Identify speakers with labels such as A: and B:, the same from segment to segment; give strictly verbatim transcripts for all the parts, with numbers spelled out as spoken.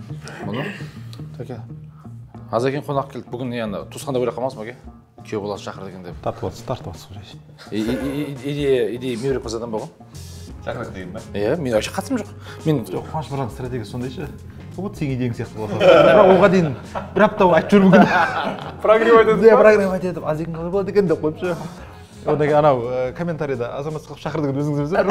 A: Мұны? Таке. Азекең қонақ келді. Бүгін не анда туысқанда ойлап қалмаңыз ба, күйеу баласы шақырды екен деп.
B: Тартып атсыз, тартып атсыз.
A: Идея, идея Мейірбек мырзадан болған.
C: Шақырды деген ба?
A: Иә, мен вообще қатысым жоқ. Мен
B: Қуаныш мырзаның стратегиясы сондай ше. Вот сен идеяң сияқты болады. Бірақ оған дейін бір апта айтып жүр мүмкін.
C: Прогрев айтады.
B: Иә, прогрев айтады. Азекең қалай болады екен деп қойып ше. Одан кейін анау комментарийда азамат қылып шақырды деген өзіңіз білесіздер.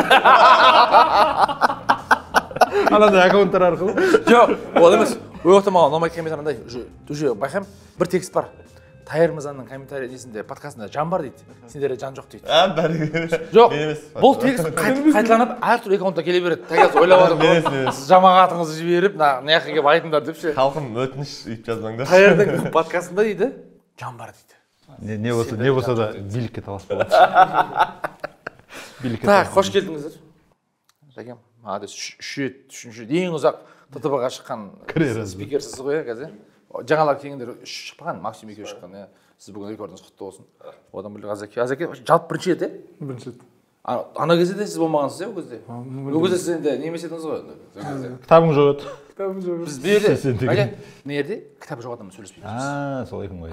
B: Анандай аккаунттар арқылы.
A: Жоқ, ол емес. Ой, ота маған ұнамайды комментарий андай. Уже байқаймын, бір текст бар. Тайыр мырзаның комментарий несінде подкастында жан бар дейді. Сендерде жан жоқ дейді.
C: А, бәрі.
A: Жоқ. Бұл текст қайталанып әртүрлі аккаунтта келе береді. Тагаз ойлап отырмын. Сіз жамағатыңызды жіберіп, мына жаққа келіп айтыңдар деп ше.
C: Халқым өтініш өйтіп жазбаңдар.
A: Тайырдың подкастында дейді, жан бар дейді.
B: Не не болса, не болса да билікке талас болады. Билікке.
A: Так, қош келдіңіздер. Жакем, молодец. Үшінші, үшінші ең ұзақ ТТБ-ға шыққан спикерсіз ғой, қазір. Жаңалар келгендер үш шықпаған, Максим екеуі шыққан, иә. Сіз бүгін рекордыңыз құтты болсын. Одан бөлек Азеке. Азеке жалпы бірінші рет, иә?
D: Бірінші рет.
A: Ана кезде де сіз болмағансыз, иә, ол кезде? Ол кезде сіз енді немес едіңіз ғой.
B: Кітабың жоқ еді.
D: Кітабым жоқ.
A: Біз бұл жерде, не жерде? Кітап жоқ адаммен сөйлеспейміз.
B: А, сол екен ғой.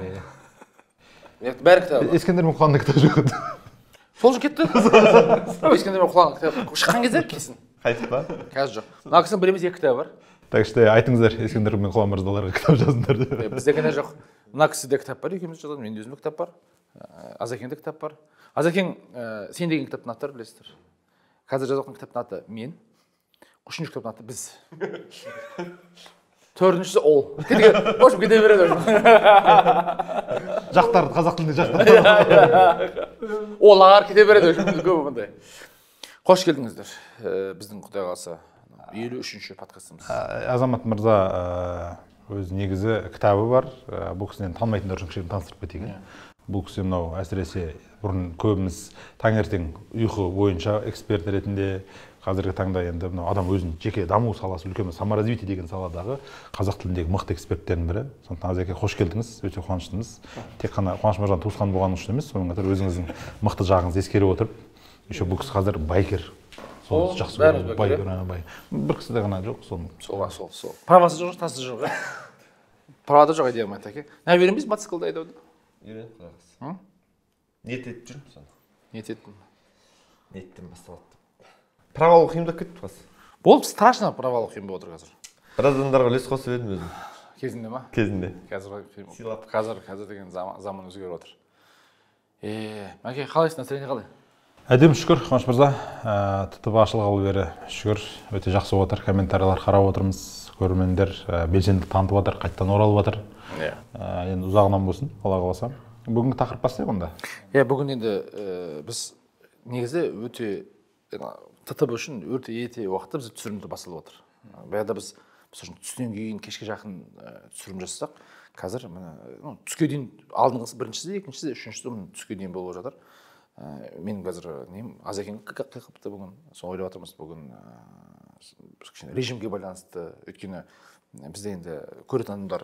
A: Бәрі кітап.
B: Ескендер мен құланның кітабы жоқ еді.
A: Сол үшін кетті. Ескендер мен құланның кітабы шыққан кезде кесін.
C: Қайтып ба?
A: Қазір жоқ. Мына кісінің бір емес екі кітабы бар.
B: Так что айтыңыздар, Ескендер мен Құлан мырзаларға кітап жазыңдар деп.
A: Бізде ғана жоқ. Мына кісіде кітап бар, екеуміз жазған, менде өзімде кітап бар. Азекеңде кітап бар. Азекең сен деген кітаптың аттары білесіздер. Қазір жазып жатқан кітаптың аты мен. Үшінші кітаптың аты біз. Төртіншісі ол. Қошып кете береді.
B: Жақтарды, қазақ тілінде жақтарды.
A: Олар кете береді. Көбі бұндай. Қош келдіңіздер. Біздің Құдай қаласа елу үшінші подкастымыз.
B: Азамат мырза өз негізі кітабы бар. Бұл кісіден танымайтындар үшін кішкене таныстырып кетейін. Бұл кісі мынау әсіресе бұрын көбіміз таңертең ұйқы бойынша эксперт ретінде, қазіргі таңда енді мынау адам өзінің жеке даму саласы үлкен саморазвитие деген саладағы қазақ тіліндегі мықты эксперттердің бірі. Сондықтан Азеке қош келдіңіз, өте қуаныштымыз. Тек қана Қуаныш мырзаның туысқан болғаны үшін емес, сонымен қатар өзіңіздің мықты жағыңызды ескере отырып, еще бұл кісі қазір байкер. Сол жақсы көреді, бай, бай. Бір кісіде ғана жоқ, сол.
A: Сол, сол, сол. Правасы жоқ, тасы жоқ. Правада жоқ идея майды, әке. Нә береміз мотоциклді айдауды?
C: Үйреніп қойғыз. Ниет етіп жүрмін соны.
A: Ниет еттім.
C: Ниеттен басталады. Правал қиындап кетті қасы.
A: Болып страшно правал қиын болып отыр қазір.
C: Бір адамдарға үлес қосып едім өзім.
A: Кезінде ма?
C: Кезінде.
A: Қазір қазір қазір деген заман өзгеріп отыр. Е, мәке, қалайсың, настроение қалай?
B: Әдем шүкір, Қуаныш мырза. ТТБ ашылғалы бері шүкір, өте жақсы болып отыр. Комментарийлар қарап отырмыз. Көрермендер белсенділік танытып жатыр, қайтадан оралып жатыр. Енді ұзағынан болсын, Алла қаласа. Бүгінгі тақырып бастайық онда.
A: Иә, бүгін енді біз негізі өте ТТБ үшін өте ерте уақытта біз түсірімді басталып отыр. Баяғыда біз түстен кейін кешке жақын түсірім жасасақ, қазір түске дейін алдыңғысы біріншісі, екіншісі, үшіншісі түске дейін болып жатыр. Мен қазір нем Азекең қиқыпты бүгін, соны ойлап отырмыз бүгін режимге байланысты, өйткені бізде енді көретін адамдар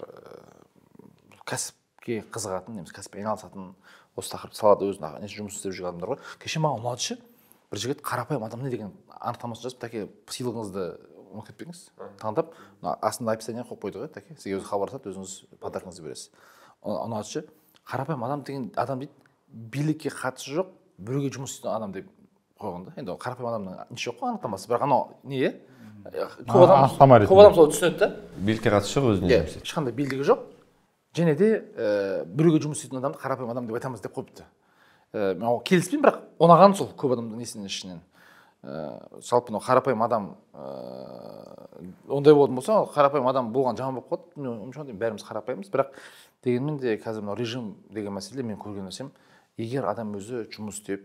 A: кәсіпке қызығатын, немесе кәсіппен айналысатын, осы тақырыпты салада өзінің жұмыс істеп жүрген адамдар ғой. Кеше маған ұнады ше, бір жігіт қарапайым адам не деген анықтамасын жазып, тәке сыйлығыңызды ұмытып кетпеңіз, таңдап, астында описание қойып қойды ғой, тәке сізге өзі хабарласады, өзіңіз подаркаңызды бересіз. Ұнады ше, қарапайым адам деген адам дейді, билікке қатысы жоқ, біреуге жұмыс істейтін адам деп қойғанда. Енді қарапайым адамның неше жоқ қой анықтамасы, бірақ анау не е? Көп адам солай түсінеді да.
C: Билікке қатысы жоқ, өзіне жұмыс істейді.
A: Ешқандай билігі жоқ. Және де біреуге жұмыс істейтін адамды қарапайым адам деп айтамыз деп қойыпты. Мен келіспеймін, бірақ ұнаған сол көп адамның несінің ішінен. Жалпы қарапайым адам ондай болатын болса, қарапайым адам болған жаман болып қалады. Бәріміз қарапайымыз, бірақ дегенмен де қазір мынау режим деген мәселе мен көрген нәрсем, егер адам өзі жұмыс істеп,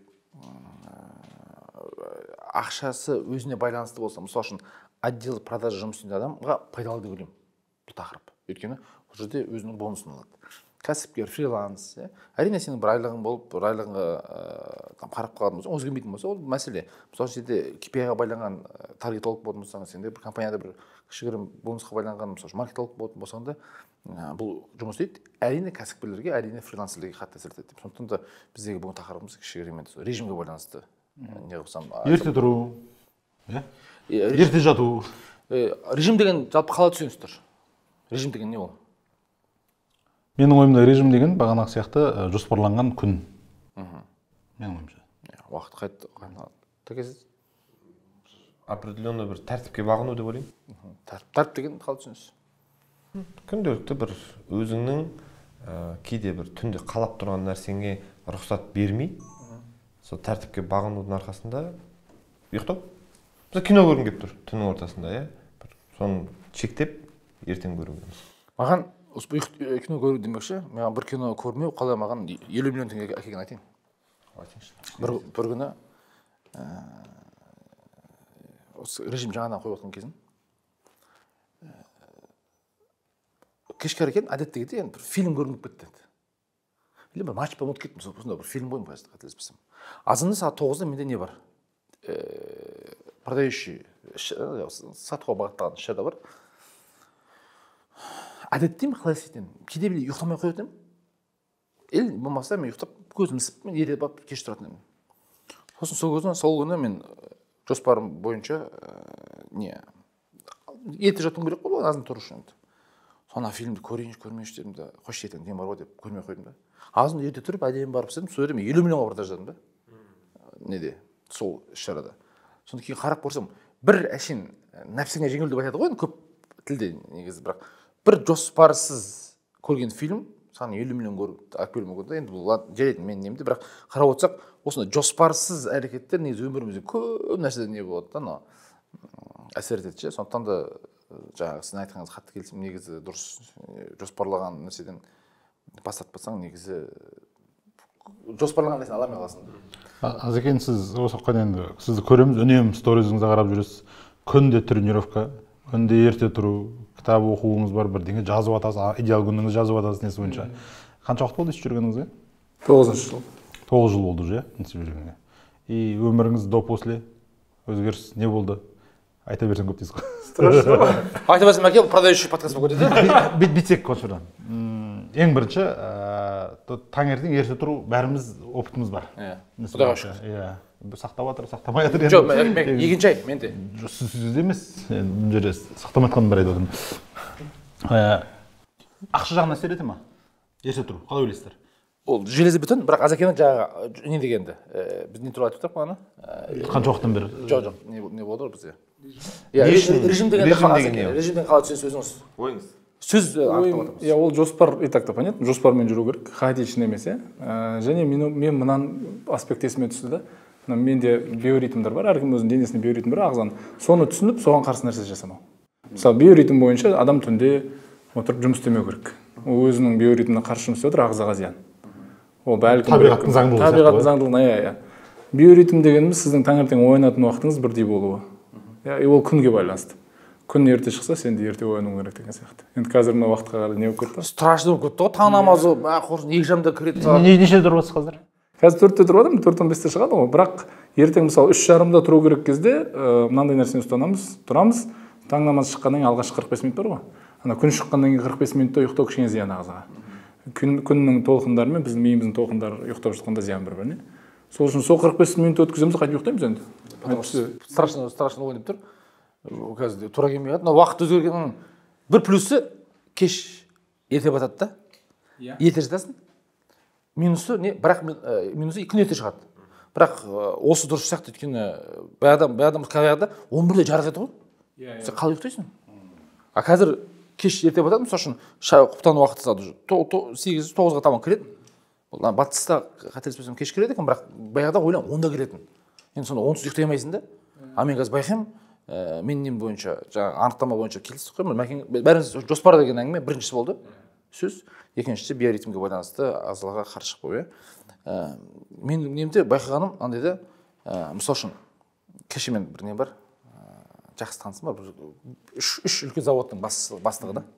A: ақшасы өзіне байланысты болса, мысалы үшін отдел продажа жұмыс істейтін адамға пайдалы деп ойлаймын бұл тақырып. Өйткені ол жерде өзінің бонусын алады. Кәсіпкер, фриланс, әрине сенің бір айлығың болып, бір айлығыңға қарап қалатын болса, өзгермейтін болса, ол мәселе. Мысалы жерде кей пи ай-ға байланған таргетолог болатын болсаң, сенде бір компанияда бір кішігірім бонусқа байланған, мысалы маркетолог болатын болсаң да, бұл жұмыс істейді. Әрине кәсіпкерлерге, әрине фрилансерлерге қатты әсер етеді. Сондықтан да біздегі бүгін тақырыбымыз кішігірім режимге байланысты.
B: Ерте тұру, ерте жату.
A: режим деген жалпы қалай түсінесіздер? Режим деген не ол?
B: Менің ойымда режим деген бағанағы сияқты жоспарланған күн. Менің ойымша.
A: Уақыт қайт тәкесіз?
C: Определенный бір тәртіпке бағыну деп ойлаймын.
A: Тәртіп деген қалай түсінесіз?
C: Күнделікті бір өзіңнің кейде бір түнде қалап тұрған нәрсеңе рұқсат бермей, сол тәртіпке бағынудың арқасында ұйықтау. Біз кино көргім келіп тұр түннің ортасында, иә. Соны шектеп ертең көруге.
A: Маған кино көру демекші, маған бір кино көрмеу қалай маған елу миллион теңге әкелген айтайын. Бір бір күні осы режим жаңадан қойып отқан кезім. Кешке екен әдеттегі де бір фильм көрініп кетті. Или бір матч болып кеттім, сонда бір фильм қойдым қазір қателеспесем. Азында сағат тоғызда менде не бар? Продающий сатуға бағыттаған іс шара бар. Әдеттеймін қалай істейтін. Кейде біле ұйықтамай қоятын. Ел болмаса мен ұйықтап көзім ісіп, мен ерте барып кеш тұратын едім. Сосын сол күні, сол күні мен жоспарым бойынша не ерте жатуым керек қой, азын тұру үшін. Соны фильмді көрейінші, көрмейінші дедім де, қош ертең не бар ғой деп көрмей қойдым да. Азын ерте тұрып, әдемі барып істедім, сол жерде мен елу миллионға продаждадым да. Неде? Сол іс-шарада. Сонда кейін қарап көрсем, бір әшейін нәпсіңе жеңіл деп айтады ғой, көп тілде негізі, бірақ бір жоспарсыз көрген фильм саған елу миллион көріп әкелуі мүмкін да. Енді бұл жарайды мен немді, бірақ қарап отырсақ, осындай жоспарсыз әрекеттер негізі өмірімізде көп нәрседен не болады да, әсер етеді ше. Сондықтан да жаңағы сіздің айтқаныңыз қатты келісемін, негізі дұрыс жоспарлаған нәрседен бас тартпасаң негізі жоспарлаған нәрсені ала алмай қаласың.
B: Азекен, сіз осы уақытқа енді сізді көреміз, үнемі сторизіңізді қарап жүресіз. Күнде тренировка, күнде ерте тұру, кітап оқуыңыз бар, бірдеңе жазып жатасыз, идеал күніңізді жазып жатасыз несі бойынша. Қанша уақыт болды істеп жүргеніңізге?
D: тоғызыншы жыл.
B: тоғыз жыл болды уже, істеп жүргеніңізге. И өміріңіз до после өзгеріс не болды? Айта берсең көп дейсіз ғой.
D: Страшно.
A: Айта берсем әке, продающий подкаст болып кетеді.
B: Битсек қошырдан. Ең бірінші, таңертең ерте тұру бәріміз опытымыз бар.
A: Құдайға шүкір.
B: Иә. Сақтап жатыр, сақтамай жатыр.
A: Жоқ, екінші ай менде.
B: Сізде емес, бұл жерде сақтамай жатқанын бір айтып отырмын. Ақша жағына әсер ете ма? Ерте тұру, қалай ойлайсыздар?
A: Ол железобетон, бірақ Азекенің жаңағы не дегенді? Біз не туралы айтып тұрдық бағана?
B: Қанша уақыттан бері?
A: Жоқ, жоқ, не болды ғой бізде? Режим дегенді қалай түсінесіз өзіңіз?
C: Ойыңыз.
A: Сөз анықтап отырмыз.
D: Я, ол жоспар и так-то понятно, жоспармен жүру керек, хаотичный емес, иә. Және мен мынан аспект есіме түсті да. Менде биоритмдар бар, әркім өзінің денесінде биоритм бар, ағзаның. Соны түсініп, соған қарсы нәрсе жасамау. Мысалы, биоритм бойынша адам түнде отырып жұмыс істемеу керек. Ол өзінің биоритміне қарсы жұмыс істеп отыр, ағзаға зиян. Ол бәлкім
B: табиғаттың заңдылығы.
D: Табиғаттың заңдылығына, иә, иә. Биоритм дегеніміз сіздің таңертең оянатын уақытыңыз бірдей болуы. И ол күнге байланысты. Күн ерте шықса, сен де ерте оянуың керек деген сияқты. Енді қазір мына уақытқа қарай не болып кетті?
A: Страшно болып кетті ғой, таң намазы, екі жамда кіреді.
B: Неше тұрып отырсыз қазір?
D: Қазір төртте тұрып жатырмын, төрт он бесте шығады ғой. Бірақ ертең мысалы үш жарымда тұру керек кезде мынандай нәрсені ұстанамыз, тұрамыз. Таң намаз шыққаннан кейін алғашқы қырық бес минут бар ғой. Ана күн шыққаннан кейін қырық бес минутта ұйықтау кішкене зиян ағзаға. Күннің толқындары мен біздің миымыздың толқындары ұйықтап жатқанда зиян бір-біріне. Сол үшін сол қырық бес минут өткіземіз, қайтып ұйықтаймыз енді.
A: Страшно, страшно ойнап тұр. Қазір тура келмей қалды. Уақыт өзгергеннің бір плюсы кеш ерте батады да. Ерте жатасың. Минусы не? Бірақ минусы күн ерте шығады. Бірақ осы дұрыс сияқты, өйткені баяғыда баяғыда баяғыда он бірде жарық еді ғой. Сен қалай ұйықтайсың? А қазір кеш ерте батады, мысалы үшін шай құптан уақыты сағат сегіз тоғызға таман кіреді. Батыста қателеспесем кеш кіреді екен, бірақ баяғыда ойлан онда кіретін. Енді сонда онсыз ұйықтай алмайсың да. А мен қазір байқаймын, мен нем бойынша жаңағы анықтама бойынша келістік қой. Мәкең бәріміз жоспар деген әңгіме біріншісі болды. Сөз, екіншісі биоритмге байланысты ағзаға қарсы шықпау, иә. Мен немде байқағаным андайда, мысалы үшін кеше мен бір не бар, жақсы танысым бар, үш үлкен заводтың бастығы да.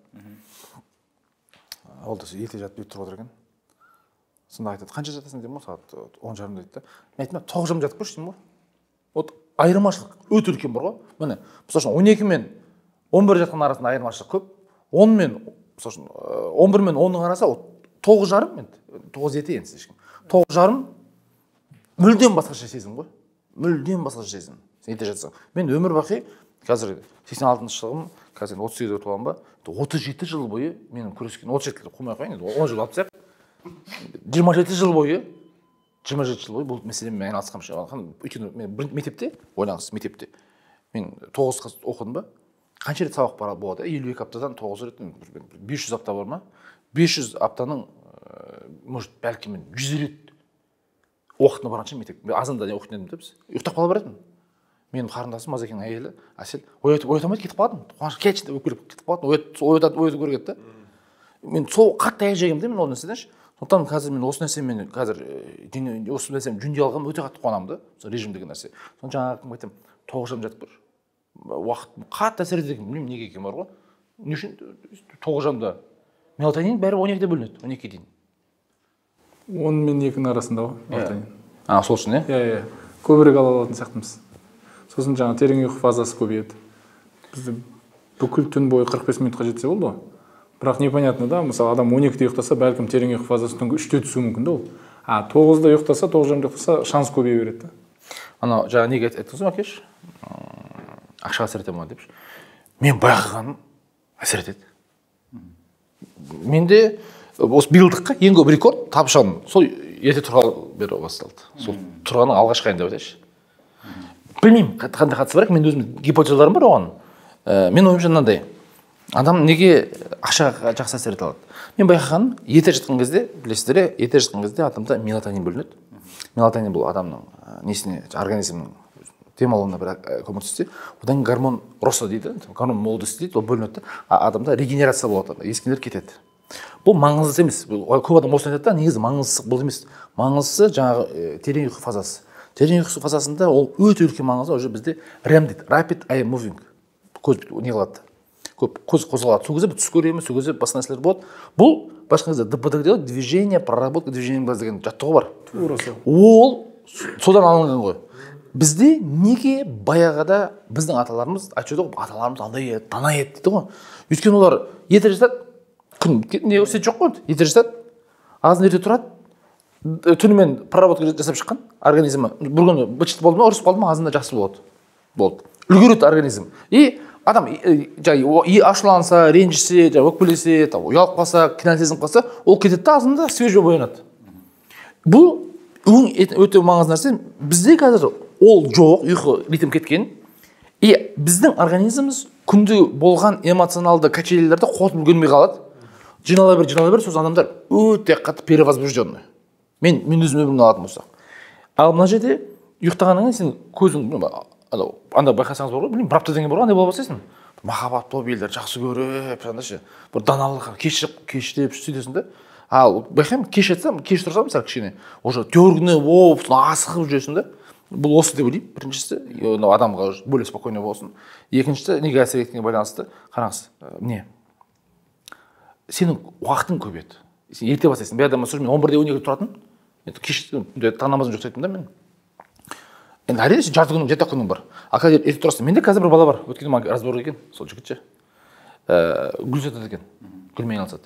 A: Ол да ерте жатып өйтіп отыр екен. Сонда айтады, қанша жатасың деймін ғой, сағат он жарым дейді да. Мен айтым, тоғыз жарым жатып қойшы деймін ғой. Вот айырмашылық өте үлкен бар ғой. Міне, мысалы үшін он екі мен он бір жатқан арасында айырмашылық көп. он мен, мысалы үшін он бір мен онның арасы тоғыз жарым, тоғыз ете енді ешкім. тоғыз жарым мүлдем басқаша сезім ғой. Мүлдем басқаша сезім. Сен ерте жатсаң. Мен өмір бақи қазір сексен алтыншы жылғым, қазір отыз сегізге толғам ба, отыз жеті жыл бойы менің күрескен, отыз жетіге қоймай қояйын, он жыл алып тастайық. жиырма жеті жыл бойы, жиырма жеті жыл бойы бұл мәселемен айналысқам. Өйткені мен мектепте, ойлаңыз, мектепте мен тоғыз қыз оқыдым ба, қанша рет сабақ бар болады? елу екі аптадан тоғыз рет, бес жүз апта бар ма? бес жүз аптаның, может, бәлкім мен жүз рет уақытына барғанша мектеп. Азанда не оқитын едім де біз. Ұйықтап қала беретінмін. Менің қарындасым Мазекенің әйелі Әсел оятып ойламайды, кетіп қалатын. Қуаныш кетші деп өкіліп кетіп қалатын. Оятып оятып көргетті да. Мен сол қатты аяқ жегенмін де мен ол нәрседен. Сондықтан қазір мен осы нәрсемен қазір осы нәрсемен жөнде алғаным өте қатты қуанамын да. Режим деген нәрсе. Соны жаңағы кім айтамын, тоғыз жам жатып тұр. Уақыт қатты әсер етеді екен, білмеймін неге екені бар ғой. Не үшін тоғыз жамда мелатонин бәрі он екіде бөлінеді, он екіге дейін.
D: он мен екінің арасында ғой мелатонин.
A: А, сол үшін, иә?
D: Иә, иә. Көбірек ала алатын сияқтымыз. Сосын жаңа терең ұйқы фазасы көбейеді. Бізді бүкіл түн бойы қырық бес минутқа жетсе болды ғой. Бірақ непонятно да, мысалы адам он екіде ұйықтаса, бәлкім терең ұйқы фазасы түнгі үште түсуі мүмкін да ол. А тоғызда ұйықтаса, тоғыз жарымда ұйықтаса, шанс көбейе береді.
A: Анау жаңа неге айттыңыз ба, Әкеш? Ақшаға әсер ете ма деп. Мен байқағаным әсер етеді. Менде осы биылдыққа ең көп рекорд табышам сол ерте тұрғалы бері басталды. Сол тұрғанның алғашқы айында айтайыншы. Білмеймін, қандай қатысы бар, мен өзім гипотезаларым бар оған. Мен ойымша мынандай, адам неге ақшаға жақсы әсер ете алады? Мен байқағаным, ерте жатқан кезде, білесіздер, ерте жатқан кезде адамда мелатонин бөлінеді. Мелатонин бұл адамның несіне, организмнің демалуына бір көмектеседі. Одан гормон роста дейді, гормон молодости дейді, ол бөлінеді. Адамда регенерация болады, ескілер кетеді. Бұл маңызды емес. Көп адам осыны айтады да, негізі маңыздысы бұл емес. Маңыздысы жаңағы терең ұйқы фазасы. Терең ұйқы фазасында ол өте үлкен маңызды. Уже бізде рэм дейді, rapid eye moving. Көз не қылады? Көп көз қозғалады. Сол кезде түс көреміз, сол кезде басқа нәрселер болады. Бұл басқа кезде ди пи ди дейді, движение, проработка движением глаз деген жаттығу бар. Ол содан алынған ғой. Бізде неге баяғыда біздің аталарымыз айтады ғой, аталарымыз андай еді, дана еді дейді ғой. Өйткені олар ерте жатады, күн не өсет жоқ қой, ерте жатады, азын ерте тұрады, түнімен проработка жасап шыққан организмі. Бір күні быт-шыт болды ма, ұрысып қалды ма, азында жақсы болады. Болды. Үлгереді организм. И адам жаңағы ашуланса, ренжісе, өкпелесе, ұялып қалса, кінәлі сезініп қалса, ол кетеді де азында свежо боянады. Бұл өте маңызды нәрсе. Бізде қазір ол жоқ, ұйқы ритм кеткен. И біздің организміміз күнде болған эмоционалды качелелерді қуатып үлгермей қалады. Жинала бер, жинала бер, сосын адамдар өте қатты перевозбужденный. Мен мен өзім өмірімнен алатын болсақ. Ал мына жерде ұйықтағаннан кейін сен көзің анда байқасаңыз бар ғой, білмеймін, бір аптадан кейін бар ғой, андай болып бастайсың. Махаббат болып, елдер жақсы көріп, андай бір даналық, кешіп, кештеп сөйтесің да. Ал байқаймын, кеш жатсам, кеш тұрсам, мысалы кішкене, уже дергіні болып, асығып жүресің да. Бұл осы деп ойлаймын. Біріншісі, адамға более спокойно болсын. Екіншісі, неге әсер еткенге байланысты, қараңыз, не? Сенің уақытың көбейеді. Сен ерте бастайсың. Бер адамға сөз, мен он бірде он екіде тұратын. Енді кеш таң намазын жоқтайтын да мен. Енді әрине сен жарты күнің, жеті күнің бар. А қазір ерте тұрасың. Менде қазір бір бала бар. Өткенде маған разговор екен, сол жігітше. Гүл сатады екен. Гүлмен айналысады.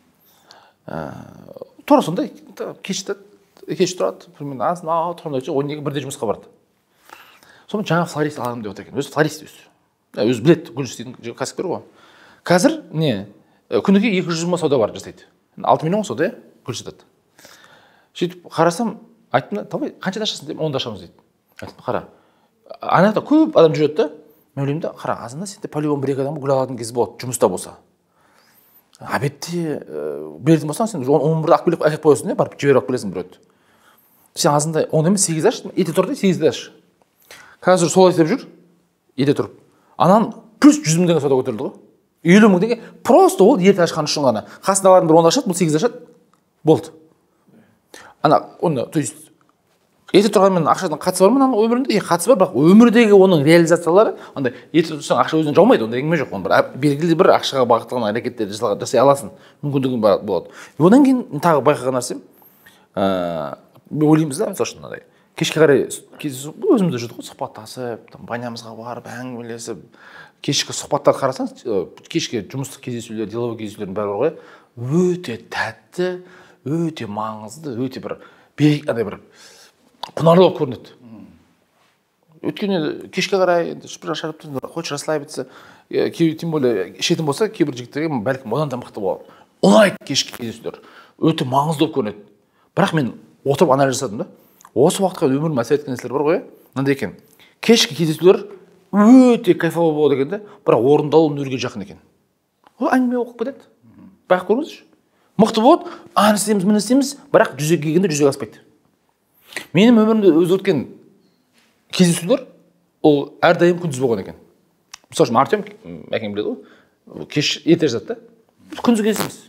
A: Тура сондай, кеш жатады. Кеш тұрады, мен азын ау тұрғанда он екі бірде жұмысқа барды. Соны жаңа флорист аламын деп отыр екен. Өзі флорист өзі. Өзі біледі, гүл істейтін кәсіпкер ғой. Қазір не? Күніге екі жүз жиырма сауда бар жасайды. алты миллион сауда гүл сатады. Сөйтіп қарасам, айттым да, "Табай, қаншада ашасың?" деп, "онда ашамыз" дейді. Айттым, "Қара. Ана жақта көп адам жүреді да, мен ойлаймын да, қара, азында сенде полигон бір екі адам гүл алатын кез болады, жұмыста болса. Обедте беретін болсаң, сен он бірде алып келіп әкеліп қоясың, барып жіберіп алып келесің біреуді. Сен азында он емес сегіз аш, ерте тұр да сегізде аш. Қазір солай істеп жүр, ерте тұрып. Анан плюс жүз мың деген сауда көтерілді ғой. елу мың деген просто ол ерте ашқан үшін ғана. Қасындағылардың бір он ашады, бұл сегіз ашады. Болды. Ана оны, то есть ерте тұрғанмен ақшадан қатысы бар ма ананың өмірінде? Е, қатысы бар, бірақ өмірдегі оның реализациялары андай ерте тұрсаң ақша өзінен жаумайды, ондай әңгіме жоқ. Оның бір белгілі бір ақшаға бағытталған әрекеттер жасай аласың, мүмкіндігің болады. Одан кейін тағы байқаған нәрсем, ойлаймыз да, мысалы үшін мынандай. Кешке қарай өзімізде жүрдік қой, сұхбаттасып, банямызға барып, әңгімелесіп, кешкі сұхбаттар қарасаңыз, кешке жұмыстық кездесулер, деловой кездесулердің бәрі бар ғой, өте тәтті, өте маңызды, өте бір андай бір құнарлы болып көрінеді. өйткені кешке қарай бір шарап хочешь расслабиться, тем более ішетін болса кейбір жігіттерге бәлкім одан да мықты болады. Ұнайды кешкі кездесулер, өте маңызды болып көрінеді. Бірақ мен отырып анализ жасадым да, осы уақытқа өмірім әсер еткен нәрселер бар ғой, мынандай екен. Кешкі кездесулер өте кайфовый болады екен де, бірақ орындалу нөлге жақын екен. Ол әңгіме оқып кетеді. Байқап көріңізші. Мықты болады, аны істейміз, міне істейміз, бірақ жүзеге келгенде жүзеге аспайды. Менің өмірімде өзгерткен кездесулер ол әрдайым күндіз болған екен. Мысалы үшін Артем, мәкең біледі ғой, кеш ерте жатады да. Күндіз кездесеміз.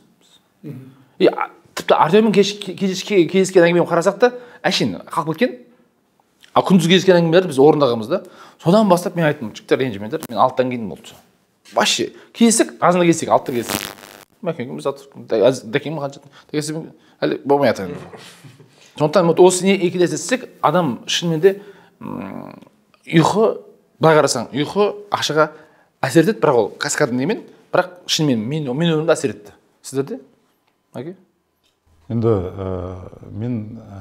A: Тіпті Артеммен кездескен әңгімені қарасақ та, әшейін қалып кеткен. А күндіз кездескен әңгімелерді біз орындағанбыз да. Содан бастап мен айттым, жігіттер ренжімеңдер, мен алтыдан кейін болды. Вообще, кездесек, азында кездесек, алтыда кездесек. Мәкең біз дәкең қанша дәкесі әлі болмай жатыр. Сондықтан осы не екі нәрсе адам шынымен де ұйқы, былай қарасаң, ұйқы ақшаға әсер етеді, бірақ ол каскадный немен, бірақ шынымен мен мен өмірімде әсер етті. Сіздерде? Мәке?
B: Енді мен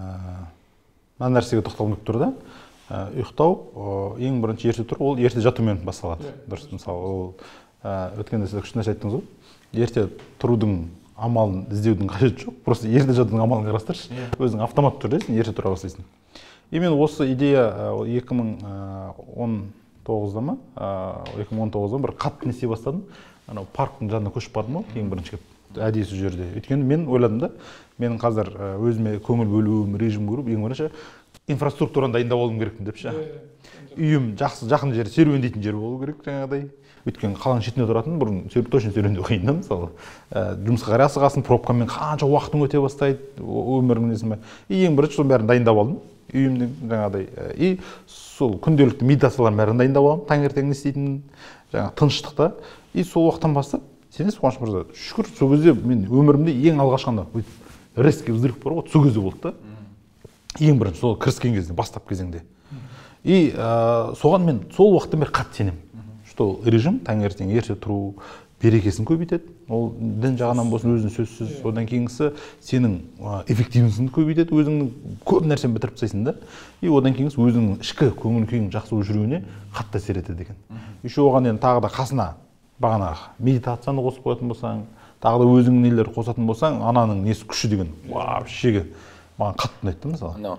B: мына нәрсеге тоқталғым келіп тұр да. Ұйықтау ең бірінші ерте тұр, ол ерте жатумен басталады. Дұрыс, мысалы, ол өткенде сіз күшті нәрсе айттыңыз ғой. Ерте тұрудың амалын іздеудің қажеті жоқ, просто ерте жатудың амалын қарастыршы. Өзің автомат түрде сен ерте тұра бастайсың. И мен осы идея екі мың он тоғызда ма, екі мың он тоғызда бір қатты не істей бастадым. Анау парктың жанына көшіп бардым ғой, ең бірінші келіп. Әдейі сол жерде. Өйткені мен ойладым да, менің қазір өзіме көңіл бөлуім, режим құрып, ең бірінші инфраструктураны дайындап алуым керекпін деп ше. Үйім жақсы, жақын жер, серуендейтін жер болу керек жаңағыдай. Өйткені қаланың шетінде тұратын, бұрын точно серуендеу қиын да, мысалы. Жұмысқа қарай асығасың, пробкамен қанша уақытың өте бастайды, өмірің несін бе. И ең бірінші сол бәрін дайындап алдым. Үйімнің жаңағыдай. И сол күнделікті медитациялардың бәрін дайындап аламын, таңертең не істейтінін, жаңағы тыныштықта. И сол уақыттан бастап, сенесіз Қуаныш мырза, шүкір, сол кезде мен өмірімде ең алғашқанда резкий взрыв бар ғой, сол кезде болды да. Ең бірінші сол кіріскен кезде, бастап кезеңде. И соған мен сол уақыттан бері қатты сенемін. Что режим таңертең ерте тұру берекесін көбейтеді. Ол дін жағынан болсын өзінің сөзсіз. Одан кейінгісі сенің эффективностьіңді көбейтеді, өзіңнің көп нәрсені бітіріп тастайсың да. И одан кейінгісі өзіңнің ішкі көңіл күйің жақсы болып жүруіне қатты әсер етеді екен. Еще оған енді тағы да қасына бағанағы медитацияны қосып қоятын болсаң, тағы да өзіңнің нелер қосатын болсаң, ананың несі күші деген вообще маған қатты ұнайды мысалы.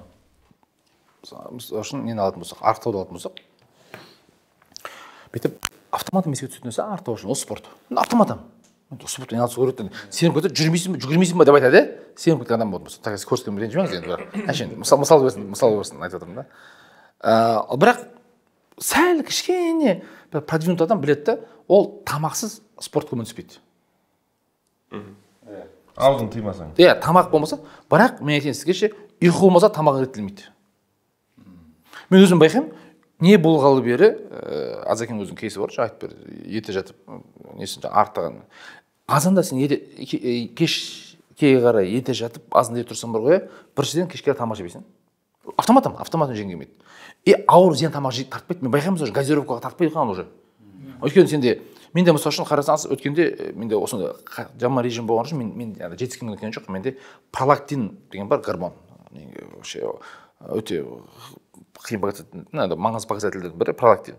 A: Мысалы үшін нені алатын болсақ, арықтауды алатын болсақ, бүйтіп автоматом еске түсетін нәрсе арықтау үшін ол спорт. Автоматом. Спортпен айналысу керек. Сеніп кетіп жүрмейсің бе, жүгірмейсің бе деп айтады, сеніп кеткен адам болды. Тағы көрсеткен ренжімеңіз енді бірақ. Әшейін мысал берсін, мысал берсін айтып отырмын да. Бірақ сәл кішкене продвинутый адам біледі да, ол тамақсыз спортқа өтпейді.
C: Аузың тыймасаң.
A: Иә, тамақ болмаса, бірақ мен айтайын сізге ше, ұйқы болмаса тамақ реттелмейді. Мен өзім байқаймын, не болғалы бері, Азекең өзінің кейсі бар, айтып бер, ерте жатып, несін артаған. Азанда сен кешке қарай ерте жатып, азында ерте тұрсаң бар ғой, біріншіден кешке тамақ жемейсің. Автоматом, автоматом жеген келмейді. И ауыр зиян тамақ жей тартпайды. Мен байқаймын уже газировкаға тартпайды қалған уже. Өйткені сенде менде мысалы үшін қарасаңыз өткенде менде осындай жаман режим болған үшін мен мен жетіскеннен өткен жоқ. Менде пролактин деген бар гормон. Вообще өте қиын показатель, маңызды показательдің бірі пролактин.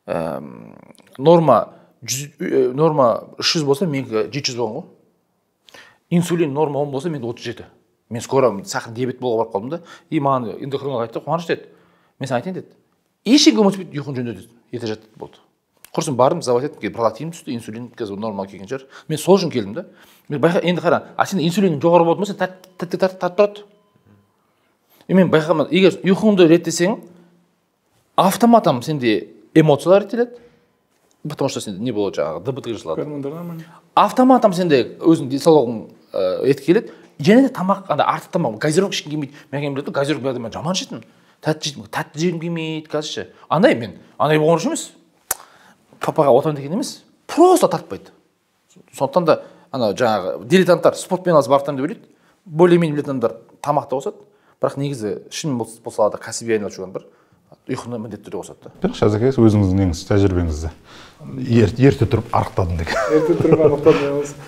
A: Норма норма үш жүз болса, менікі жеті жүз болған ғой. Инсулин норма он болса, менде отыз жеті. Мен скоро сахар диабет болуға барып қалдым да. И маған эндокринолог айтты, Қуаныш деді. Мен саған айтайын деді. Ештеңе ұмытпайды, ұйқың жөндеді. Ерте жатты болды. Құрсын барым, завод еттім, пролактин түсті, инсулин қазір нормал келген шығар. Мен сол үшін келдім да. Мен байқа, енді қара, а сен инсулинің жоғары болатын болса, тәтті тартып тұрады. И мен байқамын, егер ұйқыңды реттесең, автоматом сенде эмоциялар реттеледі. Потому что сенде не болады жаңағы ДБТ жасалады. Автоматом сенде өзің денсаулығың етіп келеді. Және де тамақ, анда артық тамақ, газировка ішкім келмейді. Мен біледі, газировка мен жаман жейтін. Тәтті жейтін, тәтті жегім келмейді қазірше. Андай мен, андай болған үшін емес. Папаға отан деген емес. Просто тартпайды. Сондықтан да ана жаңағы дилетанттар спортпен айналысып барып деп ойлайды. Более-менее білетін адамдар тамақта қосады. Бірақ негізі шын болса да кәсіби айналысып жүрген бір ұйқыны міндетті түрде қосады да.
B: Шазеке, өзіңіздің неңіз тәжірибеңізді ерте тұрып арықтадым деген.
D: Ерте тұрып арықтадым.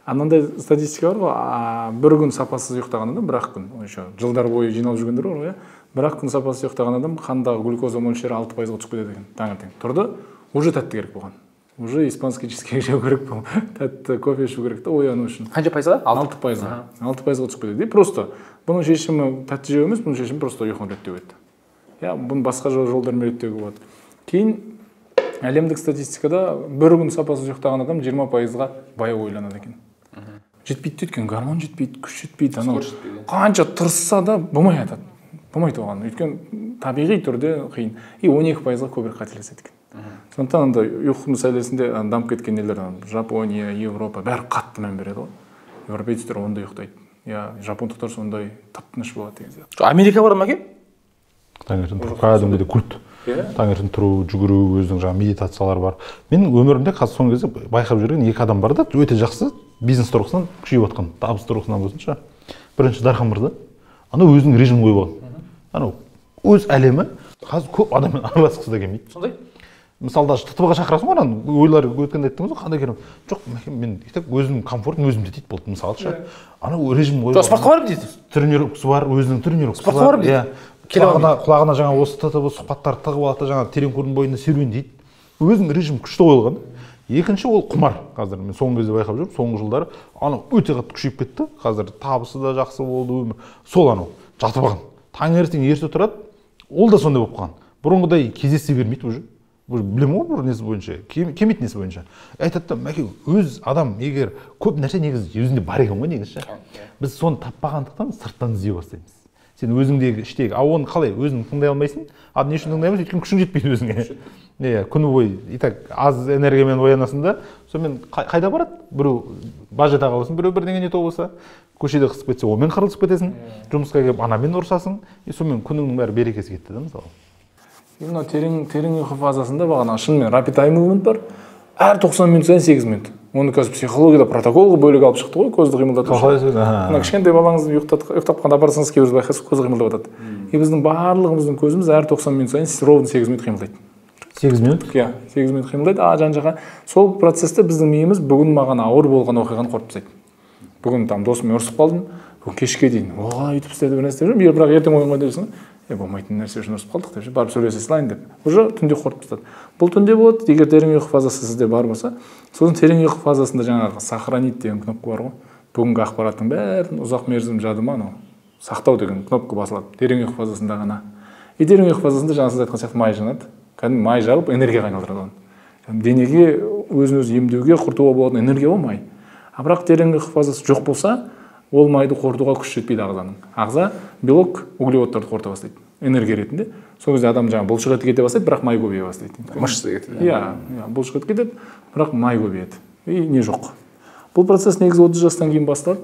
D: Анандай статистика бар ғой, бір күн сапасыз ұйықтаған адам, бір ақ күн, еще жылдар бойы жиналып жүргендер бар ғой, бір ақ күн сапасыз ұйықтаған адам қандағы глюкоза мөлшері алты пайызға түсіп кетеді екен. Таңертең тұрды, уже тәтті керек болған. Уже испанский чизкейк жеу керек болған. Тәтті кофе ішу керек та ояну үшін.
A: Қанша пайызға?
D: алты пайызға. алты пайызға түсіп кетеді. Просто бұның шешімі тәтті жеу емес, бұның шешімі просто ұйқыны реттеу еді. Я, бұны басқа жолдармен реттеуге болады. Кейін әлемдік статистикада бір күн сапасыз ұйықтаған адам жиырма пайызға баяу ойланады екен. Жетпейді өйткені гормон жетпейді, күш жетпейді, анау қанша тырысса да болмай жатады. Болмайды оған. Өйткені табиғи түрде қиын. И он екі пайызға көбірек қателеседі екен. Сондықтан анда ұйқы мәселесінде дамып кеткен елдер, Жапония, Европа бәрі қатты мән береді ғой. Европейцтер ондай ұйықтайды. Я жапондықтар сондай тып-тыныш болады деген сияқты.
A: Америка бар ма екен?
B: Таңертең тұрып кәдімгідей культ. Таңертең тұру, жүгіру, өзінің жаңағы медитациялары бар. Менің өмірімде қазір соңғы кезде байқап жүрген екі адам бар да, өте жақсы бизнес тұрғысынан күшейіп жатқан, табыс тұрғысынан болсыншы. Бірінші Дархан мырза, анау өзінің режимін қойып алған. Анау өз әлемі қазір көп адаммен араласқысы да келмейді.
A: Сондай?
B: Мысалы даже ТТБ-ға шақырасың ғой, анан ойлар өткенде айттыңыз ғой, қандай керемет. Жоқ, мен өзімнің комфортым өзімде дейді болды, мысалшы. Анау режим қойып.
A: Жоқ, спортқа барып дейді.
B: Тренировкасы бар, өзінің тренировкасы бар.
A: Спортқа барып дейді.
B: Құлағына, құлағына жаңа осы ТТБ сұхбаттарды тығып алады да, жаңа терең көрдің бойында серуен дейді. Өзінің режим күшті қойылған. Екінші ол құмар. Қазір мен соңғы кезде байқап жүрмін, соңғы жылдары анау өте қатты күшейіп кетті. Қазір табысы да жақсы болды, өмір. Сол анау жатып алған. Таңертең ерте тұрады, ол да сондай болып қалған. Бұрынғыдай кездесе бермейді уже. Білемін ғой бір несі бойынша, кемейді несі бойынша. Айтады да, мәке, өз адам егер көп нәрсе негізі өзінде бар екен ғой негізі. Біз соны таппағандықтан сырттан іздей бастаймыз. Сен өзіңдегі іштегі, а оны қалай өзің тыңдай алмайсың, а не үшін тыңдай алмайсың, өйткені күшің жетпейді өзіңе. Иә, күні бойы и так аз энергиямен оянасың да, сонымен қайда барады? Біреу бажада қаласың, біреу бірдеңе не болса, көшеде қысып кетсе, онымен қырылысып кетесің, жұмысқа келіп анамен ұрсасың, и сонымен күніңнің бәрі берекесі кетті да, мысалы.
D: Мына терең терең ұйқы фазасында бағана шынымен rapid eye movement бар. Әр тоқсан минут сайын сегіз минут. Оны қазір психологияда протоколға бөліп алып шықты ғой, көзді қимылдату. Мына кішкентай балаңызды ұйықтап қалғанда барсаңыз кейбір байқайсыз, көзі қимылдап жатады. И біздің барлығымыздың көзіміз әр тоқсан минут сайын ровно сегіз минут қимылдайды.
B: сегіз минут?
D: Иә, сегіз минут қимылдайды. А жан-жаққа сол процесте біздің миымыз бүгін маған ауыр болған оқиғаны қорытып тастайды. Бүгін там досыммен ұрысып қалдым, бүгін кешке дейін оға өйтіп істеді бір нәрсе жүрмін, бірақ ертең ойынға дейсің, е болмайтын нәрсе үшін ұрысып қалдық деп, барып сөйлесе салайын деп. Уже түнде қорытып тастады. Бұл түнде болады, егер терең ұйқы фазасы сізде бар болса, сосын терең ұйқы фазасында жаңағы сохранить деген кнопка бар ғой. Бүгінгі ақпараттың бәрін ұзақ мерзім жадыма анау сақтау деген кнопка басылады. Терең ұйқы фазасында ғана. И терең ұйқы фазасында жаңа сіз айтқан сияқты май жанады. Кәдімгі май жағып энергияға айналдырады оны. Денеге өзін-өзі емдеуге, құртуға болатын энергия ғой май. А бірақ терең ұйқы фазасы жоқ болса, ол майды қорытуға күш жетпейді ағзаның. Ағза белок, углеводтарды қорыта бастайды энергия ретінде. Сол кезде адам жаңа бұлшық еті кете бастайды, бірақ май көбейе бастайды.
A: Мышца кетеді.
D: Иә, бұлшық еті кетеді, бірақ май көбейеді. И не жоқ. Бұл процесс негізі отыз жастан кейін басталады.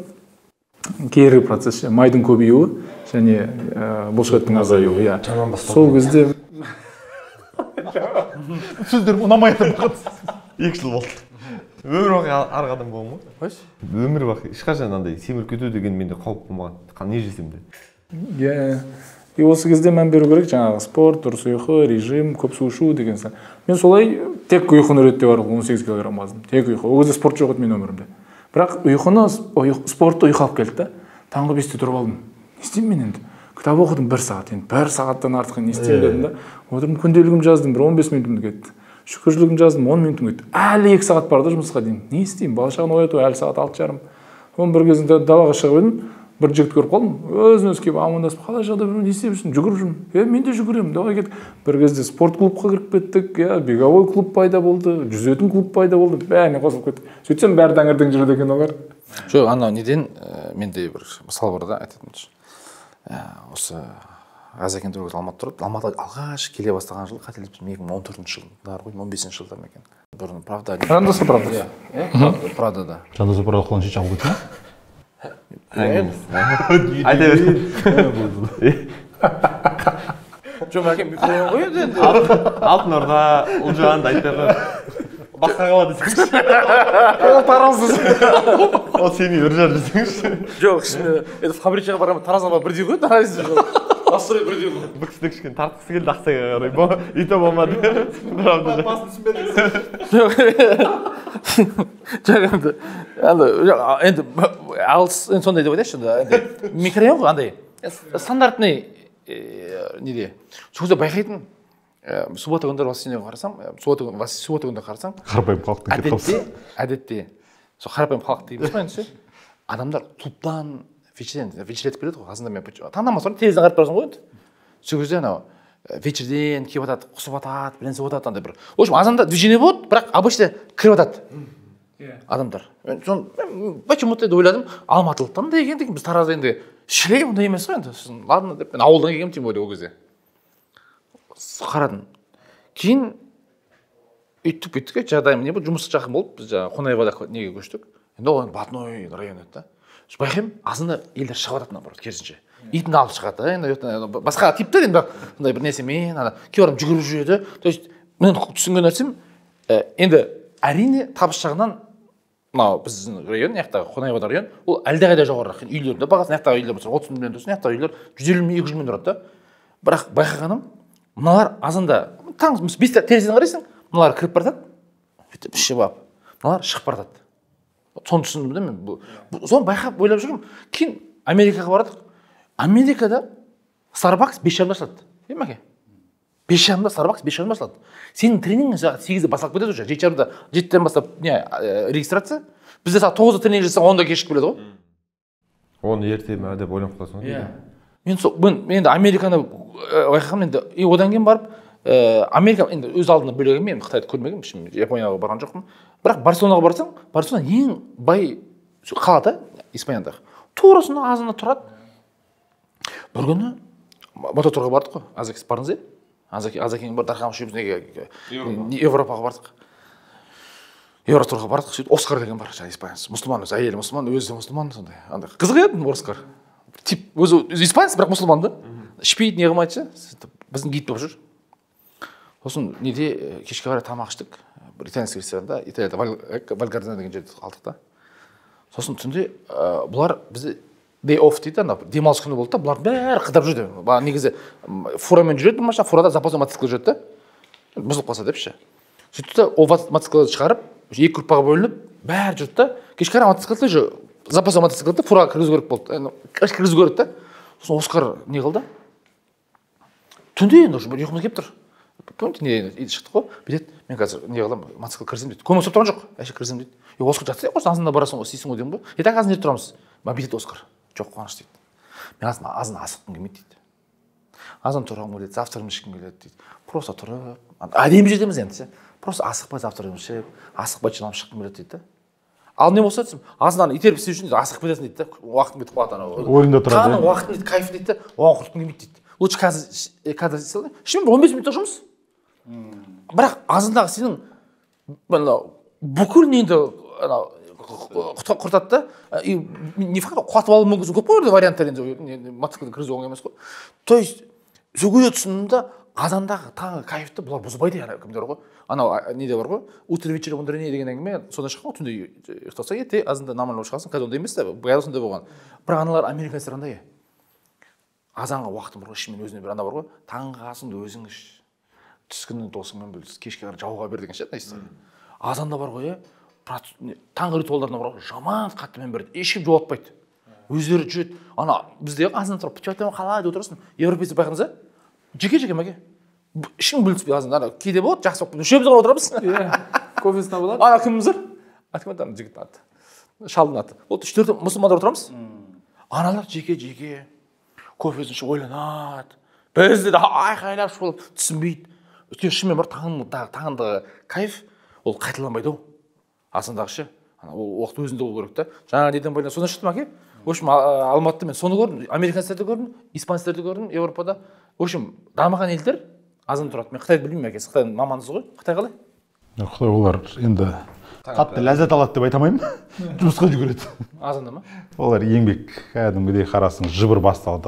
D: Кері процесс, майдың көбеюі және бұлшық еттің азаюы. Иә. Сол кезде
B: сөздер ұнамайды.
C: Екі жыл болды. Өмір бақи арғы адам болған ғой. Өмір бақи ешқашан андай семіріп кету деген менде қауіп болмаған. Не жесем де.
D: Иә. И осы кезде мән беру керек, жаңағы спорт, дұрыс ұйқы, режим, көп су ішу деген сияқты. Мен солай тек ұйқыны реттеп бардым, он сегіз килограмм аздым. Тек ұйқы. Ол кезде спорт жоқ еді менің өмірімде. Бірақ ұйқыны, спортты ұйқы алып келді да. Таңғы бесте тұрып алдым. Не істеймін мен енді? Кітап оқыдым бір сағат, енді бір сағаттан артық не істеймін дедім да. Отырдым, күнделігім жаздым, бір он бес минутымды кетті. Шүкіршілігім жаздым, он минутым кетті. Әлі екі сағат барды жұмысқа дейін. Не істеймін? Бала-шағаны ояту әлі сағат алты жарым. Он бір кезінде далаға шығып едім, бір жігіт көріп қалдым. Өзін-өзі келіп амандасып, қалай жағдай не істеп жүрсің? Жүгіріп жүрмін. Е, мен де жүгіремін. Давай кеттік. Бір кезде спорт клубқа кіріп кеттік, я беговой клуб пайда болды, жүзетін клуб пайда болды. Бәріне қосылып кеттік. Сөйтсем бәрі таңертең жүреді екен олар.
A: Жоқ, анау неден менде бір мысал бар да, айтатын. Осы Ғазекең туралы Алматы тұрады. Алматыға алғаш келе бастаған жыл қателеспесем екі мың он төртінші жылдар ғой, он бесінші жылдар ма екен. Бұрын правда.
D: Жандосы правда.
A: Правда да.
B: Жандосы правда қолын шеше алып кетті ме?
C: Айта бер.
A: Жоқ, мәкем микрофон ғой енді.
C: Алтын Орда, Ұлжанды айта бер. Басқа қала десеңші.
D: Ол таразсыз.
C: Ол сені үржар десеңші.
A: Жоқ, фабрикаға барамын, таразға бірдей ғой, таразы жоқ. настрой бірдей болды.
C: Бұл кісі кішкене тартқысы келді ақсайға қарай. И то болмады.
A: Басын түсінбедіңіз. Жаңағы енді алыс сондай деп айтайықшы енді микрорайон ғой андай стандартный неде сол кезде байқайтын суббота күндері воскресеньеге қарасам суббота күндері қарасаң
B: қарапайым халықтың кетіп қалса
A: әдетте сол қарапайым халық дейміз ғой енді адамдар клубтан вечерден вечерлетіп келеді ғой қасында мен таңдамас бұрын телевизордан қарап тұрасың ғой енді сол кезде анау вечерден келіп жатады құсып жатады бірнәрсе болып жатады андай бір в общем азанда движение болады бірақ обычно кіріп жатады адамдар соны почему то деп ойладым алматылықтар мындай екен деген біз таразда енді шілей ондай емес қой енді сосын ладно деп мен ауылдан келгенмін тем более ол кезде қарадым кейін өйттік бүйттік жағдайым не болды жұмыс жақын болып біз жаңағы қонаевада неге көштік енді ол батной район еді да байқаймын азында елдер шығып жатады наоборот керісінше итін алып шығады енді басқа типтер енді бірақ сондай бір нәрсемен ана кейбір жүгіріп жүреді то есть мен түсінген нәрсем енді әрине табыс жағынан мынау біздің район мына жақтағы қонаевада район ол әлдеқайда жоғарырақ үйлердің бағасы мына жақтағы үйлер отыз миллион тұрсын мына жақтағы үйлер жүз елу екі жүз мың тұрады да бірақ байқағаным мыналар азанда таң бес терезеден қарайсың мыналар кіріп бара жатады бүйтіп ішіп алып мыналар шығып бара жатады соны түсіндім да мен соны байқап ойлап жүргенмін кейін америкаға бардық америкада Starbucks бес жарымда ашылады иә мәке бес жарымда Starbucks бес жарымда ашылады сенің тренингің сағат сегізде басталып кетеді уже жеті жарымда жетіден бастап не регистрация бізде сағат тоғызда тренинг жасасаң онда кешігіп келеді ғой
C: оны ерте ме деп ойланып қаласың ғой
A: иә мен сол мен енді американы байқағанмын енді и одан кейін барып америка енді өз алдына бөлек мен қытайды көрмегенмін Японияға барған жоқпын бірақ Барселонаға барсаң Барселона ең бай қала да Испаниядағы тура сонда азында тұрады бір күні мототурға бардық қой азекис бардыңыз иә азекең бар дархан үшеуміз неге Европаға бардық Евротурға бардық сөйтіп Оскар деген бар жаңағы испанец мұсылман өзі әйелі мұсылман өзі де мұсылман сондай андай қызық еді Оскар тип өзі испанец бірақ мұсылман да ішпейді не қылмайды ше біздің гид болып жүр сосын неде кешке қарай тамақ іштік бір итальянский ресторанда италияда вальгардена деген жерде қалдық та сосын түнде бұлар бізді day off дейді ана демалыс күні болды да бұлардың бәрі қыдырып жүрді негізі фурамен жүреді бір машина фурада запасной мотоцикл жүреді да бұзылып қалса депші сөйтті да ол мотоциклді шығарып екі группаға бөлініп бәрі жүрді да кешке қарай мотоциклді уже запасной мотоциклді фураға кіргізу керек болды кіргізу керек та сосын Оскар не қылды түнде енді уже ұйқымыз келіп тұр помните не шықтық қой бүйтеді мен қазір не қыламын мотоцикл кіргіземін дейді көмек ұстап тұрған жоқ әше кіргіземін дейді е Оскар жатса осы азында барасың ғой істейсің ғой деймін ғой е так азында ерте тұрамыз бүйтеді Оскар жоқ қуаныш дейді мен азында асыққым келмейді дейді азан тұрғым келеді завтрагым ішкім келеді дейді просто тұрып әдемі жердеміз енді ше просто асықпай завтрагым ішіп асықпай жылап шыққым келеді дейді да ал не болса десем азынаны итеріп істеу үшін асығып кетесің дейді да уақытың кетіп қалады анау
B: ойыңда тұрады
A: таңның уақытың дейді кайф дейді да оған құртқым келмейді дейді лучше қазір қазір істей шынымен он бес минуттық жұмыс бірақ азындағы сенің анау бүкіл неңді анау құртады да не факт құлатып алу мүмкіншілігі көп қой ондай варианттар енді мотоциклді кіргізу оңай емес қой то есть сол кезде түсіндім да азандағы таңғы кайфты бұлар бұзбайды кімдер ғой анау неде бар ғой утро вечер умдрение деген әңгіме сонда шыққан ғой түнде ұйықтасаң ерте азанда нормально болып шығасың қазір ондай емес та баяғыда сондай болған бірақ аналар американецтер андай азанға уақытым бар ғой ішіммен өзіне бір ана бар ғой таңғы асыңды өзің іш түскіннің досыңмен бөліс кешке қарай жауға бер деген ше азанда бар ғой иә таңғы ритуалдарына бар ғой жаман қатты мен береді ешкім жоғалтпайды өздері жүреді ана бізде азанда тұрып путевкамен қалай деп отырасың европейцер байқадыңыз ба жеке жеке мәке ешкім біліспейді азанда ана кейде болады жақсы болып үшеуміз ғана отырамыз
D: иә кофесіне болады
A: ана кіміміз бар аты кім аты жігіттің аты шалдың аты вот үш төрт мұсылмандар отырамыз аналар жеке жеке кофесін ішіп ойланады бізде де айқайлап шулап түсінбейді өйткені шынымен бар таңындағы кайф ол қайталанбайды ау азандағы ше ол уақыт өзінде болу керек та жаңа неден байланысты содан шықтым әке в общем алматыда мен соны көрдім американецтерді көрдім испанецтерді көрдім европада в общем дамыған елдер азан тұрады мен қытайды білмеймін әке сіз қытайдың мамансыз ғой қытай қалай
B: қытай олар енді қатты ләззат алады деп айта алмаймын жұмысқа жүгіреді
A: азанда ма
B: олар еңбек кәдімгідей қарасың жыбыр басталады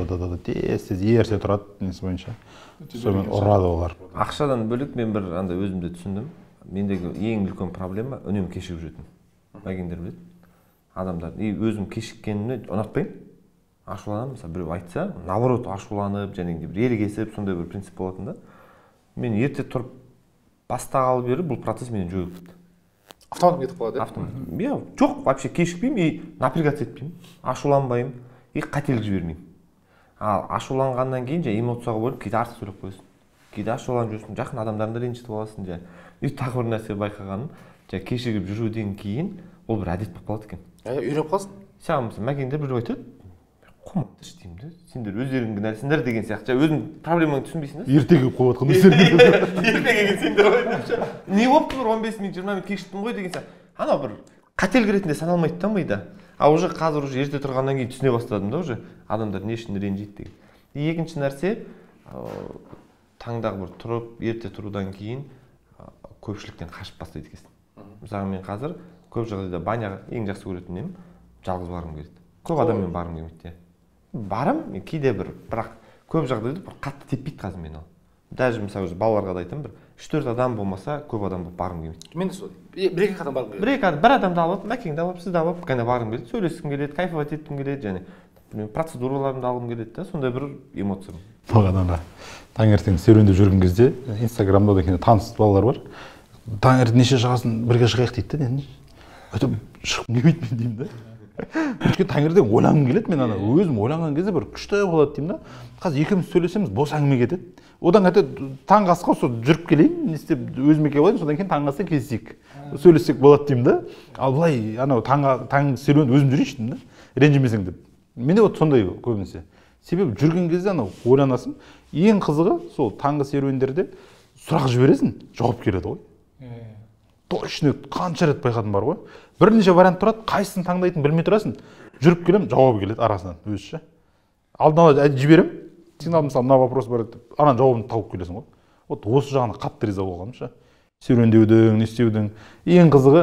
B: тез тез ерте тұрады несі бойынша сонымен ұрады олар
C: ақшадан бөлек мен бір андай өзімде түсіндім мендегі ең үлкен проблема үнемі кешігіп жүретін мәкеңдер біледі адамдар и өзім кешіккенімді ұнатпаймын ашуланамын, мысалы біреу айтса, наоборот ашуланып, жәнегідей бір ерегесіп, сондай бір принцип болатын да. Мен ерте тұрып бастағалы бері бұл процесс менен жойылып кетті.
A: Автоматом кетіп қалады.
C: Автомат. Мен жоқ, вообще кешікпеймін и напрягаться етпеймін, ашуланбаймын и қателік жібермеймін. Ал ашуланғаннан кейін жаңа эмоцияға бөліп кейде артық сөйлеп қоясың. Кейде ашуланып жүрсің, жақын адамдарыңды ренжітіп аласың жаңа. И тағы бір нәрсе байқағаным, жаңа кешігіп жүруден кейін ол бір әдет болып қалады екен.
A: Үйреніп қаласың.
C: Саған мысалы Мәкеңдер біреу айтады, қомақты іштеймін да, сендер өздерің кінәлісіңдер деген сияқты. Жаңа өзің проблемаңды түсінбейсің да.
B: Ертеге қойып жатқан нәрсе.
C: Ертеге сендер ойнап. Не болыпты бір он бес минут жиырма минут кешіктім ғой деген сияқты. Анау бір қателік ретінде саналмайды да мида. А уже қазір уже ерте тұрғаннан кейін түсіне бастадым да уже адамдар не үшін ренжиді деген. И екінші нәрсе, таңдағы бір тұрып ерте тұрудан кейін көпшіліктен қашып бастайды екенсің. Мысалы мен қазір көп жағдайда баняға ең жақсы көретін нем жалғыз барғым келеді. Көп адаммен барғым келмейді. Барам, мен кейде бір, бірақ көп жағдайда бір қатты теппейді қазір мен ол. Даже мысалы балаларға да айтамын, бір үш төрт адам болмаса көп адам болып барғым келмейді.
A: Мен де сол. Бір екі адам барғым келеді.
C: Бір екі адам, бір адамды алып, Мәкеңді алып, сізді алып, ғана барғым келеді. Сөйлескім келеді, кайфовать еткім келеді, және процедураларымды алғым келеді да, сондай бір эмоция.
B: Маған ана таңертең серуендеп жүрген кезде Инстаграмда да таныс балалар бар. Таңертең неше шығасың, бірге шығайық дейді да. Өйтіп шығып келмейді мен деймін да. Өйткені таңертең ойланғым келеді, мен ана өзім ойланған кезде бір күшті болады деймін да. Қазір екеуміз сөйлесеміз, бос әңгіме кетеді. Одан қайта таңғы асқа сол жүріп келейін, не істеп өзіме келіп алайын, содан кейін таңғы аста кездесейік. Сөйлессек болады деймін да. Ал былай анау таң серуен өзім жүрейінші деймін да. Ренжімесең деп. Менде вот сондай көбінесе. Себебі жүрген кезде анау ойланасың. Ең қызығы сол таңғы серуендерде сұрақ жібересің, жауап келеді ғой. Точно қанша рет байқадым бар ғой. Бірнеше вариант тұрады, қайсысын таңдайтын білмей тұрасың. Жүріп келем, жауабы келеді арасынан өзі. Алдын ала жіберем. Сен алдың мысалы мына вопрос бар деп, ананың жауабын тауып келесің ғой. Вот осы жағына қатты риза болғаным ше. Серуендеудің, не істеудің ең қызығы,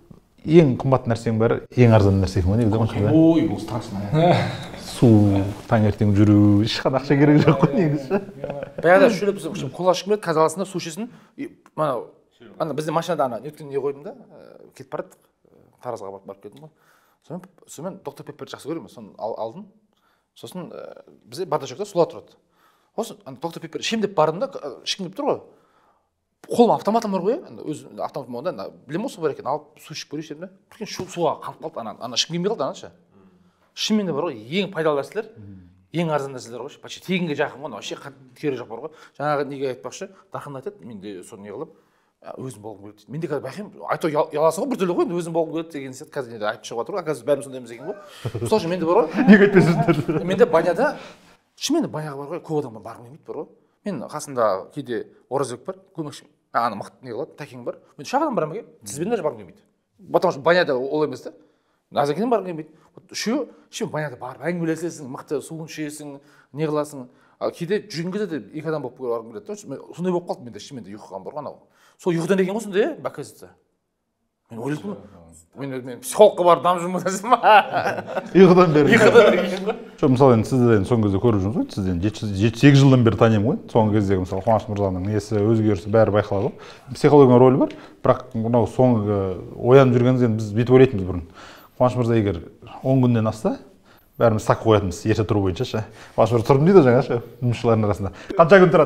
B: ең қымбат нәрсенің бәрі ең арзан нәрсе екен ғой негізі.
A: Ой, бұл страшно.
B: Су, таңертең жүру, ешқандай ақша керек жоқ қой негізі.
A: Баяғыда шөліп қол ашқым келеді, қазір аласың да су ішесің. Мынау ана бізде машинада ана өткен не қойдым да, кетіп барады. Таразға барып келдім ғой. Сонымен доктор Пепперді жақсы көремін, соны алдым. Сосын бізде бардачокта сула тұрады. Осы доктор Пеппер ішем деп бардым да, ішкім келіп тұр ғой. Қолыма автоматым бар ғой, өз автоматым болғанда, білем осы бар екен, алып су ішіп көрейін дедім да. Біркен суға қалып қалды, ана ана ішкім келмей қалды анаша. Шынымен де бар ғой, ең пайдалы нәрселер, ең арзан нәрселер ғой, почти тегінге жақын ғой, вообще керегі жоқ бар ғой. Жаңағы неге айтпақшы, Дархан айтады, мен де соны не қылып, өзім болғым келеді дейді. Мен де қазір байқаймын, айту ұяласың ғой біртүрлі ғой, өзім болғым келеді деген сияқты қазір енді айтып шығып жатыр ғой, қазір бәріміз сондаймыз екен ғой. Мысалы үшін менде бар ғой.
B: Неге айтпайсыңдар?
A: Менде баняда, шынымен де баняға бар ғой, көп адамға барғым келмейді бар ғой. Мен қасымда кейде Оразбек бар, көмекшім, ана мықты не қылады, Тәкең бар. Мен шақ адам барам екен, тізбен даже барғым келмейді. Потому что баняда ол емес та. Назекенен барғым келмейді. Үшеу, шын баняда барып әңгімелесесің, мықты суын ішесің, не қыласың. Кейде жүрген кезде де екі адам болып барғым келеді. Сондай болып қалды менде, шынымен де ұйқыған бар ғой анау. Сол ұйқыдан екен ғой сондай, бәккезді. Мен ойладым, мен психологқа барып дам жүрмін десем ба?
B: Ұйқыдан бері.
A: Ұйқыдан екен ғой.
B: Жоқ, мысалы енді сізді соңғы кезде көріп жүрміз ғой, сізден жеті сегіз жылдан бері танимын ғой. Соңғы кездегі мысалы Қуаныш мырзаның несі, өзгерісі бәрі байқалады ғой. Психологияның рөлі бар, бірақ мынау соңғы оянып жүргеніміз енді біз бүйтіп ойлайтынбыз бұрын. Қуаныш мырза егер он күннен асса, бәріміз ставка қоятынбыз, ерте тұру бойынша ше. Қуаныш мырза тұрдым дейді жаңа ше, жұмысшылардың арасында. Қанша күн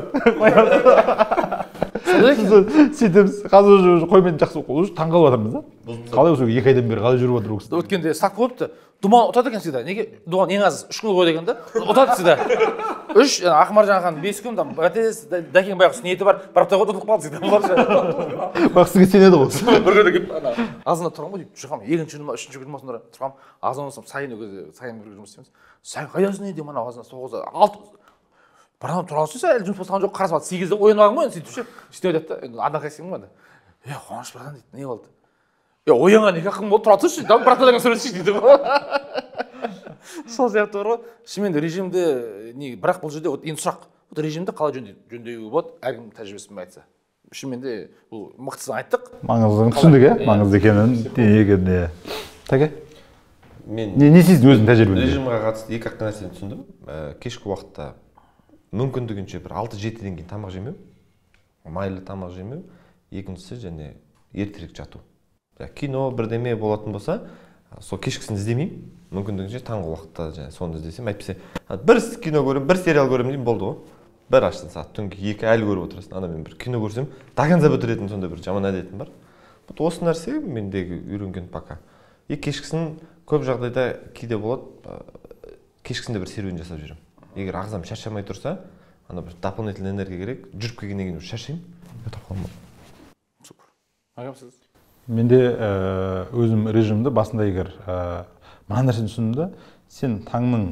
B: тұрады? Сөйтеміз, қазір уже қоймен жақсы уже таңғалып жатырмыз да. Қалай осы екі айдан бері қалай жүріп жатыр ол кісі?
A: Өткенде ставка қойыпты. Думан ұтады екен всегда. Неге? Думан ең аз үш күн қойды екен да. Ұтады всегда. Үш, Ақмаржан хан бес күн, там бәтес, Дәкең байғұс ниеті бар, бір апта қойды ұтылып қалды всегда.
B: Бақсыға сенеді ғой.
A: Бір күні келіп ана азанда тұрғам ғой деп шығам. Екінші күні ма, үшінші күні ма сонда тұрғам. Азан болсам сайын өгізде, сайын бірге жұмыс істейміз. Сайын қайдасың дейді мана азанда тоғызда алты бір адам тұра алсын, әлі жұмыс бастаған жоқ, қарасып алды. сегізде оянып алған ғой, сөйтіп ше. Сөйтіп айтады да, ана қайсың ба да. Е, Қуаныш братан дейді, не болды? Е, оянған екі ақын болды, тұра тұршы, да, бір аптадан сөйлесейік дейді ғой. Сол сияқты бар ғой. Шынымен де режимді не, бірақ бұл жерде вот енді сұрақ. Вот режимді қалай жөндеуге болады, әркім тәжірибесімен айтса. Шынымен де бұл мықтысын айттық.
B: Маңыздығын түсіндік, иә? Маңызды екенін, екенін. Тәке?
C: Мен
B: не істейсің өзің тәжірибеңде?
C: Режимға қатысты екі ақ нәрсені түсіндім. Кешкі уақытта мүмкіндігінше бір алты жетіден кейін тамақ жемеу, майлы тамақ жемеу, екіншісі және ертерек жату. Кино бірдеме болатын болса, сол кешкісін іздемеймін, мүмкіндігінше таңғы уақытта жаңа соны іздесем, әйтпесе бір кино көремін, бір сериал көремін деймін, болды ғой. Бір аштың сағат түнгі екі әлі көріп отырасың. Ана мен бір кино көрсем, до конца бітіретін сондай бір жаман әдетім бар. Вот осы нәрсе мендегі үйренген пока. И кешкісін көп жағдайда кейде болады, кешкісінде бір серуен жасап жүремін. Егер ағзам шаршамай тұрса, ана бір дополнительный энергия керек, жүріп келгеннен кейін шаршаймын, ұйықтап қаламын.
A: Супер. Ағам сіз?
B: Менде өзім режимді басында егер мына нәрсені түсіндім да, сен таңның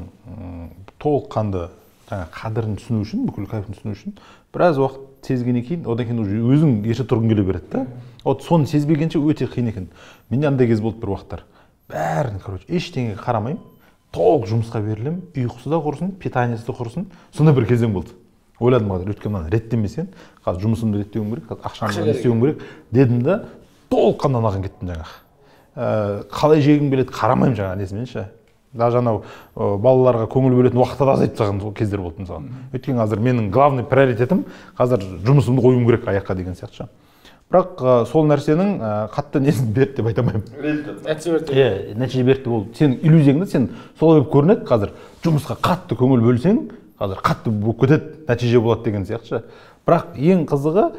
B: толыққанды қадірін түсіну үшін, бүкіл кайфын түсіну үшін біраз уақыт сезгеннен кейін, одан кейін уже өзің ерте тұрғың келе береді да. Вот соны сезбегенше өте қиын екен. Менде андай кез болды бір уақыттар. Бәрін, короче, ештеңеге қарамаймын, толық жұмысқа берілемін, ұйқысы да құрсын, питаниесі де құрсын. Сондай бір кезең болды. Ойладым қазір, өйткені мынаны реттемесем, қазір жұмысымды реттеуім керек, қазір ақшамды реттеуім керек дедім да, толыққанды анаған кеттім жаңағы. Қалай жегім келеді, қарамаймын жаңағы несімен ше. Даже анау балаларға көңіл бөлетін уақытта да азайтып тастаған кездер болды мысалы. Өйткені қазір менің главный приоритетім қазір жұмысымды қоюым керек аяққа деген сияқты. Бірақ сол нәрсенің қатты несін берді деп айта алмаймын.
A: Нәтиже берді.
B: Иә, нәтиже берді ол. Сенің иллюзияңда сен солай болып көрінеді, қазір жұмысқа қатты көңіл бөлсең, қазір қатты болып кетеді, нәтиже болады деген сияқты. Бірақ ең қызығы,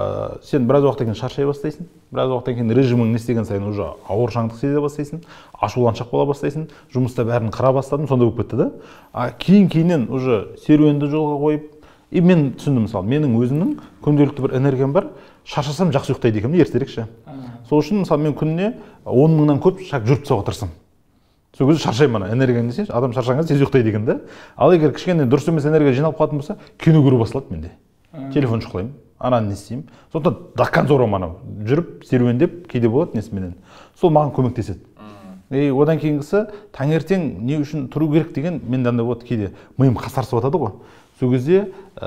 B: сен біраз уақыттан кейін шаршай бастайсың, біраз уақыттан кейін режимің не істеген сайын уже ауыр шаңдық сезе бастайсың, ашуланшақ бола бастайсың, жұмыста бәрін қыра бастадым, сондай болып кетті да. А кейін-кейіннен уже серуенді жолға қойып, и мен түсіндім мысалы, менің өзімнің күнделікті бір энергиям бар, шаршасам жақсы ұйықтайды екенмін ертерек ше. Сол үшін мысалы мен күніне он мыңнан көп шақ жүріп тастауға тырысамын. Сол кезде шаршаймын ана энергияны десеңші, адам шаршаған кезде тез ұйықтайды екен да. Ал егер кішкене дұрыс емес энергия жиналып қалатын болса, кино көру басталады менде. Телефон шұқылаймын, ананы не істеймін. Сондықтан до конца анау жүріп серуендеп кейде болады несіменен. Сол маған көмектеседі. И одан кейінгісі таңертең не үшін тұру керек деген менде андай болады, кейде миым қасарысып жатады ғой. Сол кезде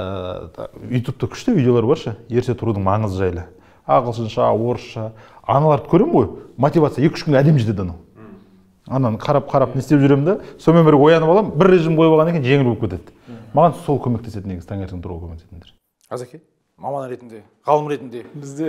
B: ютубта күшті видеолар бар ше, ерте тұрудың маңызы жайлы. Ағылшынша, орысша, аналарды көремін ғой, мотивация екі үш күнге әдемі жетеді анау. Ананы қарап-қарап не істеп жүремін да, сонымен бірге оянып аламын, бір режим қойып алғаннан кейін жеңіл болып кетеді. Маған сол көмектеседі негізі, таңертең тұруға көмектесетіндер.
A: Азеке, маман ретінде, ғалым ретінде
D: бізде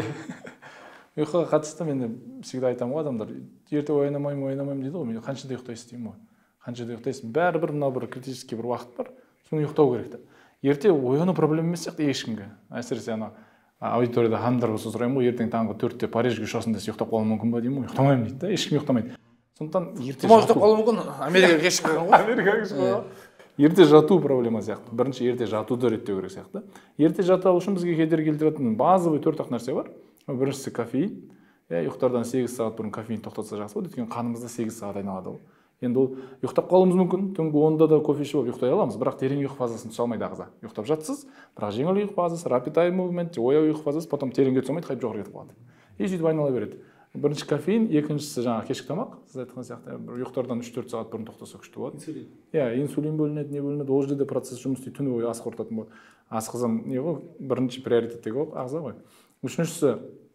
D: ұйқыға қатысты мен всегда айтамын ғой, адамдар ерте оянамаймын, оянамаймын дейді ғой, мен қаншада ұйықтайсыз деймін ғой. Қаншада ұйықтайсың? Бәрібір мына бір критический бір уақыт бар, соны ұйықтау керек та. Ерте ояну проблема емес сияқты ешкімге. Әсіресе ана аудиторияда ханымдар болса сұраймын ғой, ертең таңғы төртте Парижге ұшасың десе ұйықтап қалуы мүмкін ба деймін ғой. Ұйықтамаймын дейді да, ешкім ұйықтамайды. Сондықтан ерте
A: жату. Ұйықтап қалуы мүмкін, Америкаға кешігіп қалған ғой.
D: Америкаға кешігіп қалған. Ерте жату проблема сияқты. Бірінші ерте жатуды реттеу керек сияқты. Ерте жата алу үшін бізге кедергі келтіретін базовый төрт-ақ нәрсе бар. Біріншісі кофеин. Иә, ұйықтардан сегіз сағат бұрын кофеин тоқтатса жақсы болады, өйткені қанымызда сегіз сағат айналады ғой. Енді ол ұйықтап қалуымыз мүмкін, түнгі онда да кофе ішіп ұйықтай аламыз, бірақ терең ұйқы фазасын түсе алмайды ағза. Ұйықтап жатсыз, бірақ жеңіл ұйқы фазасы, rapid eye movement, ояу ұйқы фазасы, потом тереңге түсе алмайды, қайтып жоғары кетіп қалады. И сөйтіп айнала береді. Бірінші кофеин, екіншісі жаңағы кешкі тамақ, сіз айтқан сияқты, ұйықтардан үш-төрт сағат бұрын тоқтаса күшті болады. Инсулин. Иә, инсулин бөлінеді, не бөлінеді, ол жерде процесс жұмыс істейді, түні бойы ас қорытатын болады. Асқазан не ғой, бірінші приоритеттегі ағза ғой. Үшіншісі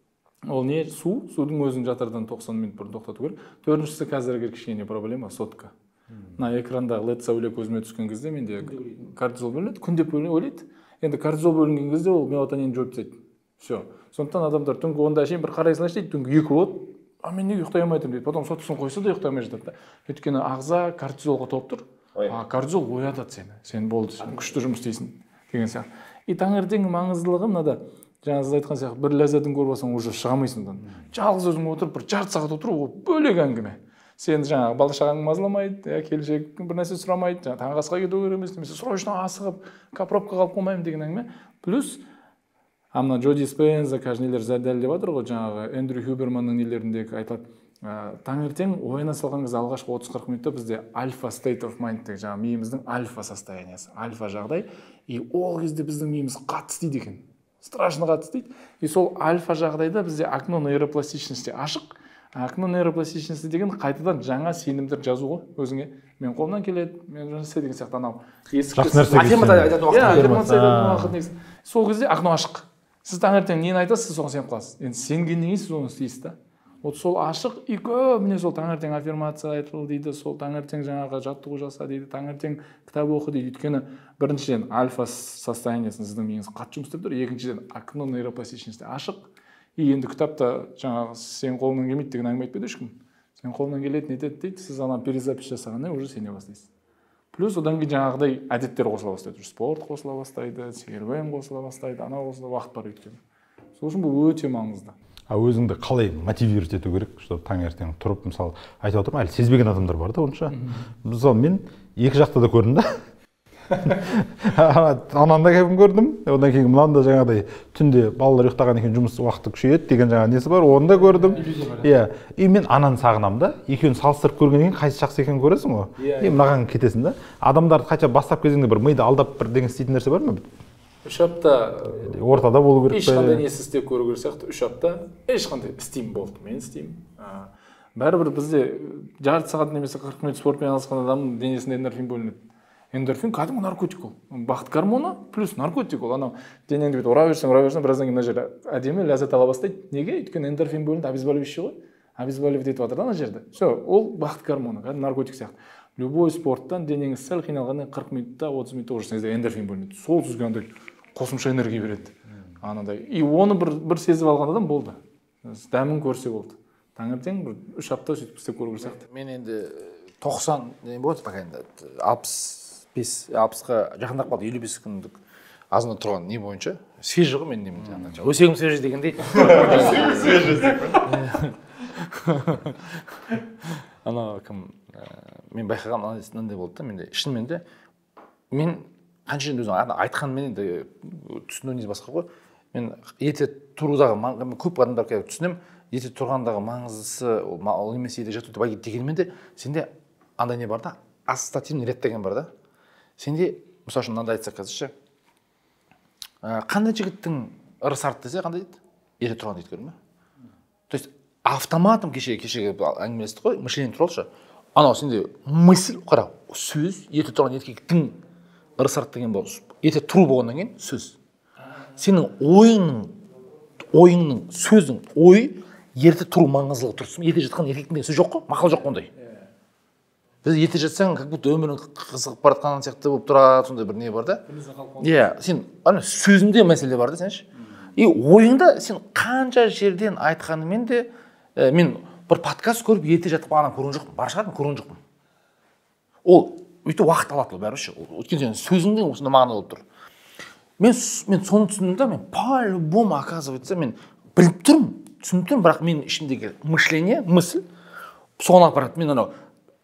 D: ол не? Су, судың өзін жатардан тоқсан минут бұрын тоқтату керек. Төртіншісі қазіргі кішкене проблема сотка. Мына экранда лед сәуле көзіме түскен кезде менде кортизол бөлінеді, күнде бөлінеді. Енді кортизол бөлінген кезде ол мелатонин жойып тастайды. Все. Сондықтан адамдар түнгі онда шейін бір қарай салайыншы дейді, түнгі екі болады. А мен неге ұйықтай алмай тұрмын дейді. Потом соткасын қойса да ұйықтай алмай жатады да. Өйткені ағза кортизолға толып тұр. А кортизол оятады сені. Сен болды, сен күшті жұмыс істейсің деген сияқты. И таңертең маңыздылығы мынада, жаңа сіз айтқан сияқты, бір ләззатын көріп алсаң уже шыға алмайсың одан. Жалғыз өзің отырып бір жарты сағат отыру ол бөлек әңгіме. Сен жаңағы бала шағаң мазаламайды, келіншек бір нәрсе сұрамайды, жаңағы таңғы асқа кету керек емес, немесе срочно асығып, пробка қалып қалмаймын деген әңгіме. Плюс ана Джо Диспенза каждый нелер дәлелдеп жатыр ғой, жаңағы Эндрю Хюберманның нелеріндегі айтылады. Таңертең ояна салған кезде алғашқы отыз-қырық минутта бізде альфа state of mind деген жаңағы миымыздың альфа состояниясы, альфа жағдай, и ол кезде біздің миымыз қатты істейді екен. Страшно қатты істейді. И сол альфа жағдайда бізде окно нейропластичности ашық. Окно нейропластичности деген қайтадан жаңа сенімдер жазу ғой өзіңе. Мен қолымнан келеді, мен жұмыс деген сияқты анау.
A: Математика айтатын
D: уақыт. Сол кезде окно ашық. Сіз таңертең нені айтасыз, соған сеніп қаласыз. Енді сенгеннен кейін сіз оны істейсіз да. Вот сол ашық и көбіне сол таңертең аффирмация айтыл дейді, сол таңертең жаңағы жаттығу жаса дейді, таңертең кітап оқы дейді. Өйткені біріншіден альфа состояниясын сіздің миыңыз қатты жұмыс істеп тұр, екіншіден окно нейропластичности ашық. И енді кітапта жаңағы сен қолыңнан келмейді деген әңгіме айтпайды ешкім. сен қолыңнан келеді нетеді дейді, сіз ана перезапись жасағанда уже сене бастайсыз. Плюс одан кейін жаңағыдай әдеттер қосыла бастайды, спорт қосыла бастайды, серуен қосыла бастайды, ана қосыла, уақыт бар өйткені. Сол үшін бұл өте маңызды.
B: А өзіңді қалай мотивировать ету керек, чтобы таңертең тұрып, мысалы, айтып отырмын, әлі сезбеген адамдар бар да онша. Мысалы, мен екі жақта да көрдім да. Ананы да кәдімгі көрдім, одан кейін мынаны да жаңағыдай түнде балалар ұйықтаған екен жұмыс уақыты күшейеді деген жаңа несі бар, оны да көрдім. Иә, и мен ананы сағынамын да, екеуін салыстырып көргеннен кейін қайсы жақсы екенін көресің ғой. И мынаған кетесің да. Адамдарды қанша бастап кезеңде бір миды алдап бір деген істейтін нәрсе бар ма?
D: Үш апта
B: ортада болу керек пе?
D: Ешқандай несі істеп көру керек сияқты, үш апта ешқандай істеймін болды, мен істеймін. Бәрібір бізде жарты сағат немесе қырық минут спортпен айналысқан адамның денесінде эндорфин бөлінеді. Эндорфин кәдімгі наркотик ол. Бақыт гормоны плюс наркотик ол. Анау денеңді бүйтіп ұра берсең, ұра берсең, біраздан кейін мына жерде әдемі ләззат ала бастайды. Неге? Өйткені эндорфин бөлінді, обезболивающий ғой. Обезболивать етіп жатыр да ана жерде. Все, ол бақыт гормоны, кәдімгі наркотик сияқты. Любой спорттан денеңіз сәл қиналғаннан қырық минутта, отыз минутта жүрсеңізде эндорфин бөлінеді. Сол сізге андай қосымша энергия береді. Анандай. И оны бір бір сезіп алған адам болды. Дәмін көрсе болды. Таңертең бір үш апта сөйтіп істеп көру керек сияқты.
A: Мен енді тоқсан не болады пока енді алпыс бес алпысқа жақындап қалды, елу бес күндік азында тұрған не бойынша свежий ғой мен немін өсегім свежий дегендей. Ана кім мен байқаған мынандай болды да, менде шынымен де мен қанша енді өзің айтқанмен енді түсіну не басқа ғой. Мен ерте тұрудағы көп адамдар түсінемін, ерте тұрғандағы маңыздысы ол емес ерте жату деп дегенмен де сенде андай не бар да, ассоциативный ряд деген бар да. Сенде, мысалы үшін мынандай айтсақ қазірше, қандай жігіттің ырыс арт десе қандай дейді? Ерте тұрған дейді, көрдің бе? То есть автоматом кешеге кешеге әңгімелестік қой, мышление тұралшы. Анау сенде мысль, қара, сөз, ерте тұрған еркектің ырыс арт деген бол, ерте тұру болғаннан кейін сөз. Сенің ойыңның, ойыңның, сөздің, ой, ерте тұру маңыздылығы тұрсын. Ерте жатқан еркектің деген сөз жоқ қой, мақал жоқ ондай. Біз ерте жатсаң, как будто өмірің қызығып бара жатқан сияқты болып тұрады, сондай бір не бар да. Иә, сен ана сөзінде мәселе бар да, сенші. И ойыңда сен қанша жерден айтқанымен де мен бір подкаст көріп ерте жатып ана көрген жоқпын, бар шығар, көрген жоқпын. Ол өйте уақыт алады ол бәрібір ше. Өйткені сенің сөзіңде осындай мағына болып тұр. Мен мен соны түсіндім да, мен по-любому оказывается мен біліп тұрмын, түсініп тұрмын, бірақ менің ішімдегі мышление, мысль соған апарады. Мен анау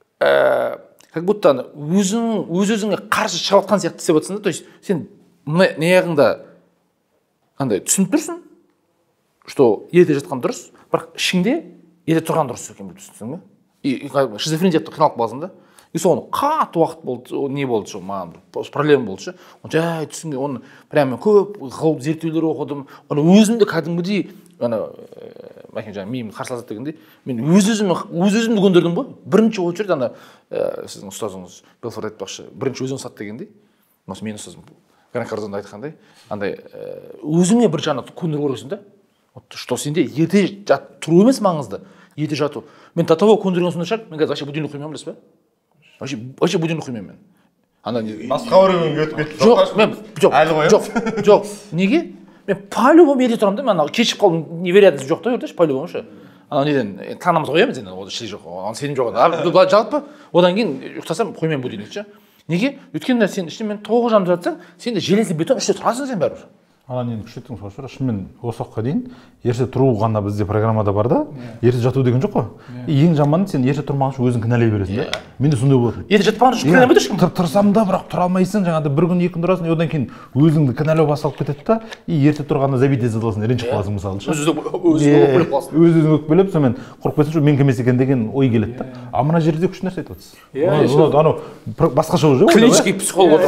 A: как будто өзің өз-өзіңе қарсы шығып жатқан сияқты істеп жатсың да. То есть сен неғыңда андай түсініп тұрсың, что ерте жатқан дұрыс, бірақ ішіңде ерте тұрған дұрыс екен деп түсінсің бе? И шизофрения деп қиналып қаласың да. И соны қатты уақыт болды, не болды ше, маған проблема болды ше. Жай түсінген, оны прямо көп ғылым зерттеулер оқыдым. Оны өзімді кәдімгідей ана мәкен жаңа миым қарсыласады дегендей, мен өз-өзімді өз-өзімді көндірдім ғой. Бірінші очередь ана сіздің ұстазыңыз Белфорд айтпақшы, бірінші өзің сат дегендей. Осы менің ұстазым Гран Кардоне айтқандай, андай өзіңе бір жаңа көндіріп көресің да. Что сенде ерте тұру емес маңызды, ерте жату. Мен до того көндірген сондай шығар, мен қазір вообще будильник қоймаймын, білесіз бе? Вообще вообще будильник қоймаймын мен. Ана
C: басқа біреуге өтіп кетті.
A: Жоқ, мен жоқ, жоқ, жоқ. Неге? Мен по-любому ерте тұрамын да, мен ана кешіп қалдым, невероятность жоқ та өртеш, по-любому ше. Ана неден таңнамыз қоямыз енді, ол шли жоқ, оны сенім жоқ. А жалпы одан кейін ұйықтасам қоймаймын будильник ше. Неге? Өйткені сен іште мен тоғыз жарымда жатсаң, сен де железі бетон үште тұрасың сен бәрібір.
B: Ана нені күшеттің сол шығар, шынымен осы уақытқа дейін ерте тұру ғана бізде программада бар да, ерте жату деген жоқ қой. Ең жаманы сен ерте тұрмаған үшін өзің кінәлай бересің да. Менде сондай болатын.
A: Ерте жатпаған үшін кінәламайды ешкім.
B: Тұрсам да, бірақ тұра алмайсың, жаңағыдай бір күн, екі күн тұрасың, одан кейін өзіңді кінәлау басталып кетеді да, и ерте тұрғанда забить ете саласың, ренжіп қаласың мысалы ше.
A: Өз-өзіңе өкпелеп қаласың.
B: Өз-өзіңе өкпелеп, сонымен қорқып кетсің, мен кім емес екен деген ой келеді да. А мына жерде күшті нәрсе айтып отырсыз. Анау басқаша уже.
A: Клинический психолог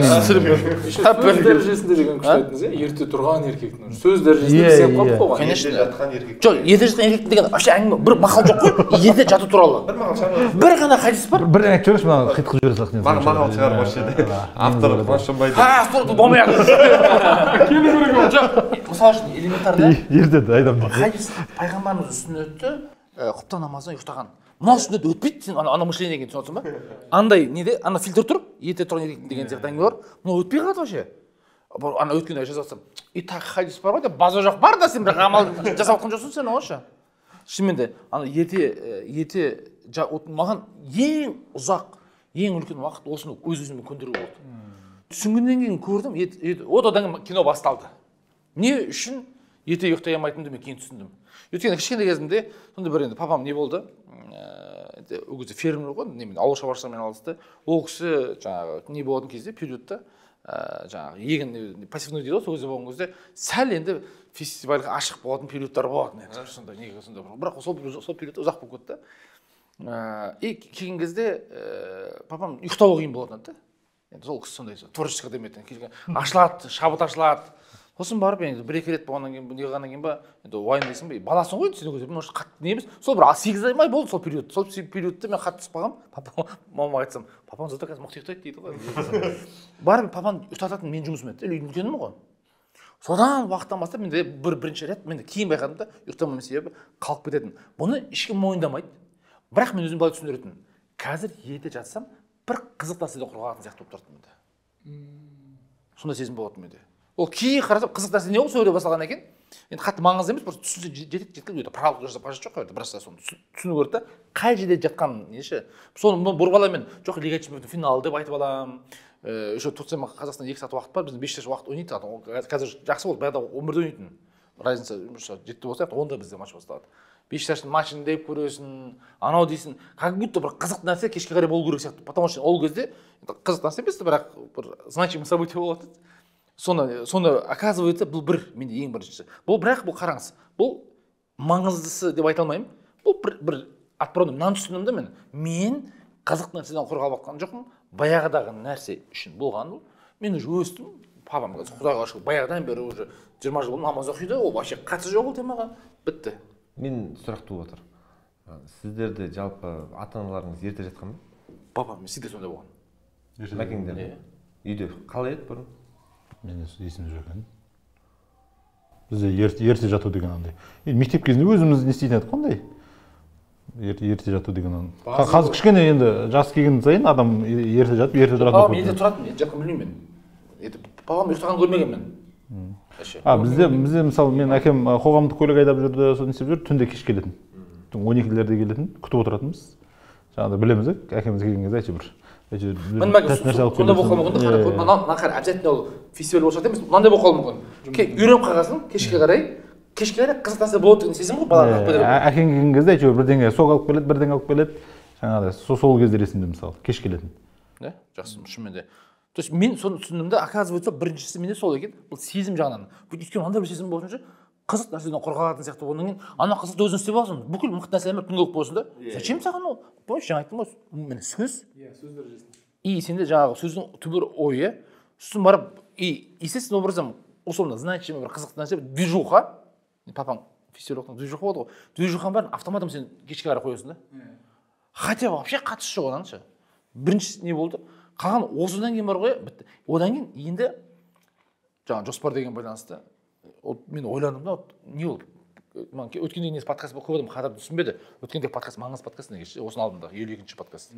D: сөз дәрежесінде деген күшті айтыңыз иә, ерте тұрған еркектің сөз дәрежесінде сеп қалдық қой.
A: Конечно. жатқан еркек. Жоқ, ерте жатқан еркектің деген вообще әңгіме бір мақал жоқ қой, ерте жату туралы. Бір мақал шығар. Бір ғана хадис бар.
B: Бір әңгіме жіберші, мына қитқып жібере салайық.
C: Мақал шығар осы жерде. Автор Қуанышбай.
A: Ха, сол болмай жатыр. Келе берген. Жоқ, мысалы үшін элементарда
B: ертеді айдам.
A: хадис пайғамбарымыз сүннетті құптан намаздан ұйықтаған. Мынау сүннет өтпейді, сен ана мышление деген түсінесің ба? Андай неде, ана фильтр тұр, ерте тұрған еркектің деген сияқты әңгіме бар. Мынау өтпей қалады вообще. Ана өткенде жазып жатсам, и так хадис бар ғой деп база жоқ бар да, сен бір амал жасап жатқан жоқсың сен оңаша. шынымен де ана ерте ерте маған ең ұзақ ең үлкен уақыт осыны өз өзіме көндіру болды. Түсінгеннен кейін көрдім, одан кейін кино басталды. Не үшін ерте ұйықтай алмайтынымды мен кейін түсіндім. Өйткені кішкентай кезімде сонда бір енді папам не болды, ол кезде фермер ғой, ауыл шаруашылығымен айналысты. Ол кісі жаңағы не болатын кезде периодта жаңағы егін пассивный дейді ғой, сол кезде болған кезде сәл енді фестивальға ашық болатын периодтар болатын еді. Сонда неге сонда бірақ сол сол периодта ұзақ болып кетті. И келген кезде папам ұйықтауы қиын болатын еді. Енді сол кісі сондай творческий деметтен келген ашылады, шабыт ашылады. Сосын барып енді бір екі рет болғаннан кейін не қылғаннан кейін ба енді уайымдайсың ба, баласың ғой сен өзің может қатты не емес. Сол бір сегіз ай май болды сол период. Сол периодта мен қатты түсіп қалғанмын. Папама мамама айтсам, папам зато қазір мықты ұйықтайды дейді ғой. Барып папам ұйықтататын мен жұмысым еді. Үйдің үлкенімін ғой. Содан уақыттан бастап менде бір бірінші рет мен кейін байқадым да ұйықтамауымның себебі қалып кететін. Бұны ешкім мойындамайды. Бірақ мен өзім былай түсіндіретінмін. Қазір ерте жатсам бір қызық нәрседен қорғалатын сияқты болып тұратын менде. Сондай сезім болатын менде. Ол кейін қарасам қызық нәрсе не ол сөйлей басталған екен. Енді қатты маңызды емес, просто түсінсе жетеді жеткілікті. Правилық жасап қажет жоқ қой, біраз соны түсіну керек та. Қай жерде жатқанын неше. Соны бұрғала мен жоқ Лига чемпионов финалы деп айтып аламын. Еще Турциямен Қазақстан екі сағат уақыт бар, біздің бес уақыт ойнайды. Қазір жақсы болды, баяғыда он бірде ойнайтын. Разница жетті болса, онда бізде матч басталады. бес часаштың матчын деп көресің, анау дейсің, как будто бір қызық нәрсе кешке қарай болу керек сияқты. Потому что ол кезде қызық нәрсе емес, бірақ бір значимый событие болады. Соны соны оказывается бұл бір менде ең біріншісі. Бұл бірақ бұл қараңыз, бұл маңыздысы деп айта алмаймын. Бұл бір бір отправным нан түсіндім де мен. Мен қызық нәрседен қорғалып жатқан жоқпын. Баяғыдағы нәрсе үшін болған бұл. Мен уже өстім. Папам Құдайға шүкір баяғыдан бері уже жиырма жыл намаз оқиды. Ол вообще қатысы жоқ ол темаға. Бітті.
C: Мен сұрақ туып отыр. Сіздерде жалпы ата-аналарыңыз ерте жатқан ба?
A: Папам всегда сондай болған.
C: Мәкеңдер. Үйде қалай еді бұрын?
B: Мен есімде жоқ екен. Бізде ерте жату деген андай. Мектеп кезінде өзіміз не істейтін едік қандай? Ерте жату деген. Қазір кішкене енді жас келген сайын адам ерте жатып, ерте тұратын.
A: Папам ерте тұратын, ерте жатқанын білмеймін мен. Папам ұйықтағанын көрмеген мен.
B: А бізде бізде мысалы мен әкем қоғамдық көлік айдап жүрді, соны істеп жүрді, түнде кеш келетін. он екілерде келетін, күтіп отыратынбыз. Жаңағыда білеміз ә, әкеміз келген кезде әйтеуір
A: Мен мәк сонда болып қалуы мүмкін да, мына қара обязательно ол фестиваль болса емес, мынандай болып қалуы мүмкін. Үйреніп қалғансың, кешке қарай, кешке қарай қызық нәрсе болады деген сезім ғой балаға.
B: Әкең келген кезде әйтеуір бірдеңе сок алып келеді, бірдеңе алып келеді. Жаңағыдай сол кездер есімде мысалы, кеш келетін.
A: Да, жақсы, шынымен де. То есть мен соны түсіндім де, оказывается, біріншісі менде сол екен, бұл сезім жағынан. Өйткені андай бір сезім болғанша қызық нәрседен қорғалатын сияқты болғаннан кейін, ана қызықты өзің істеп аласың, бүкіл мықты нәрселер түнгі болсын да. Зачем саған ол? Помнишь, жаңа айттым ғой, міне сөз. Иә, сөз дәрежесінде. И сенде жаңағы сөздің түбір ойы, сосын барып, и естественно образом, условно, значимый бір қызықты нәрсе, движуха, папаң фестивальдің движуха болды ғой, движуханың бәрін автоматом сен кешке қарай қоясың да. Хотя вообще қатысы жоқ одан ше. Бірінші не болды? Қалған осыдан кейін бар ғой, бітті. Одан кейін енді жаңа жоспар деген байланысты. Мен ойландым да, не болды? Өткенде несі подкаст көп адам қадап түсінбеді. Өткенде подкаст маңызды подкаст неге? Осыны алдым да, елу екінші подкаст.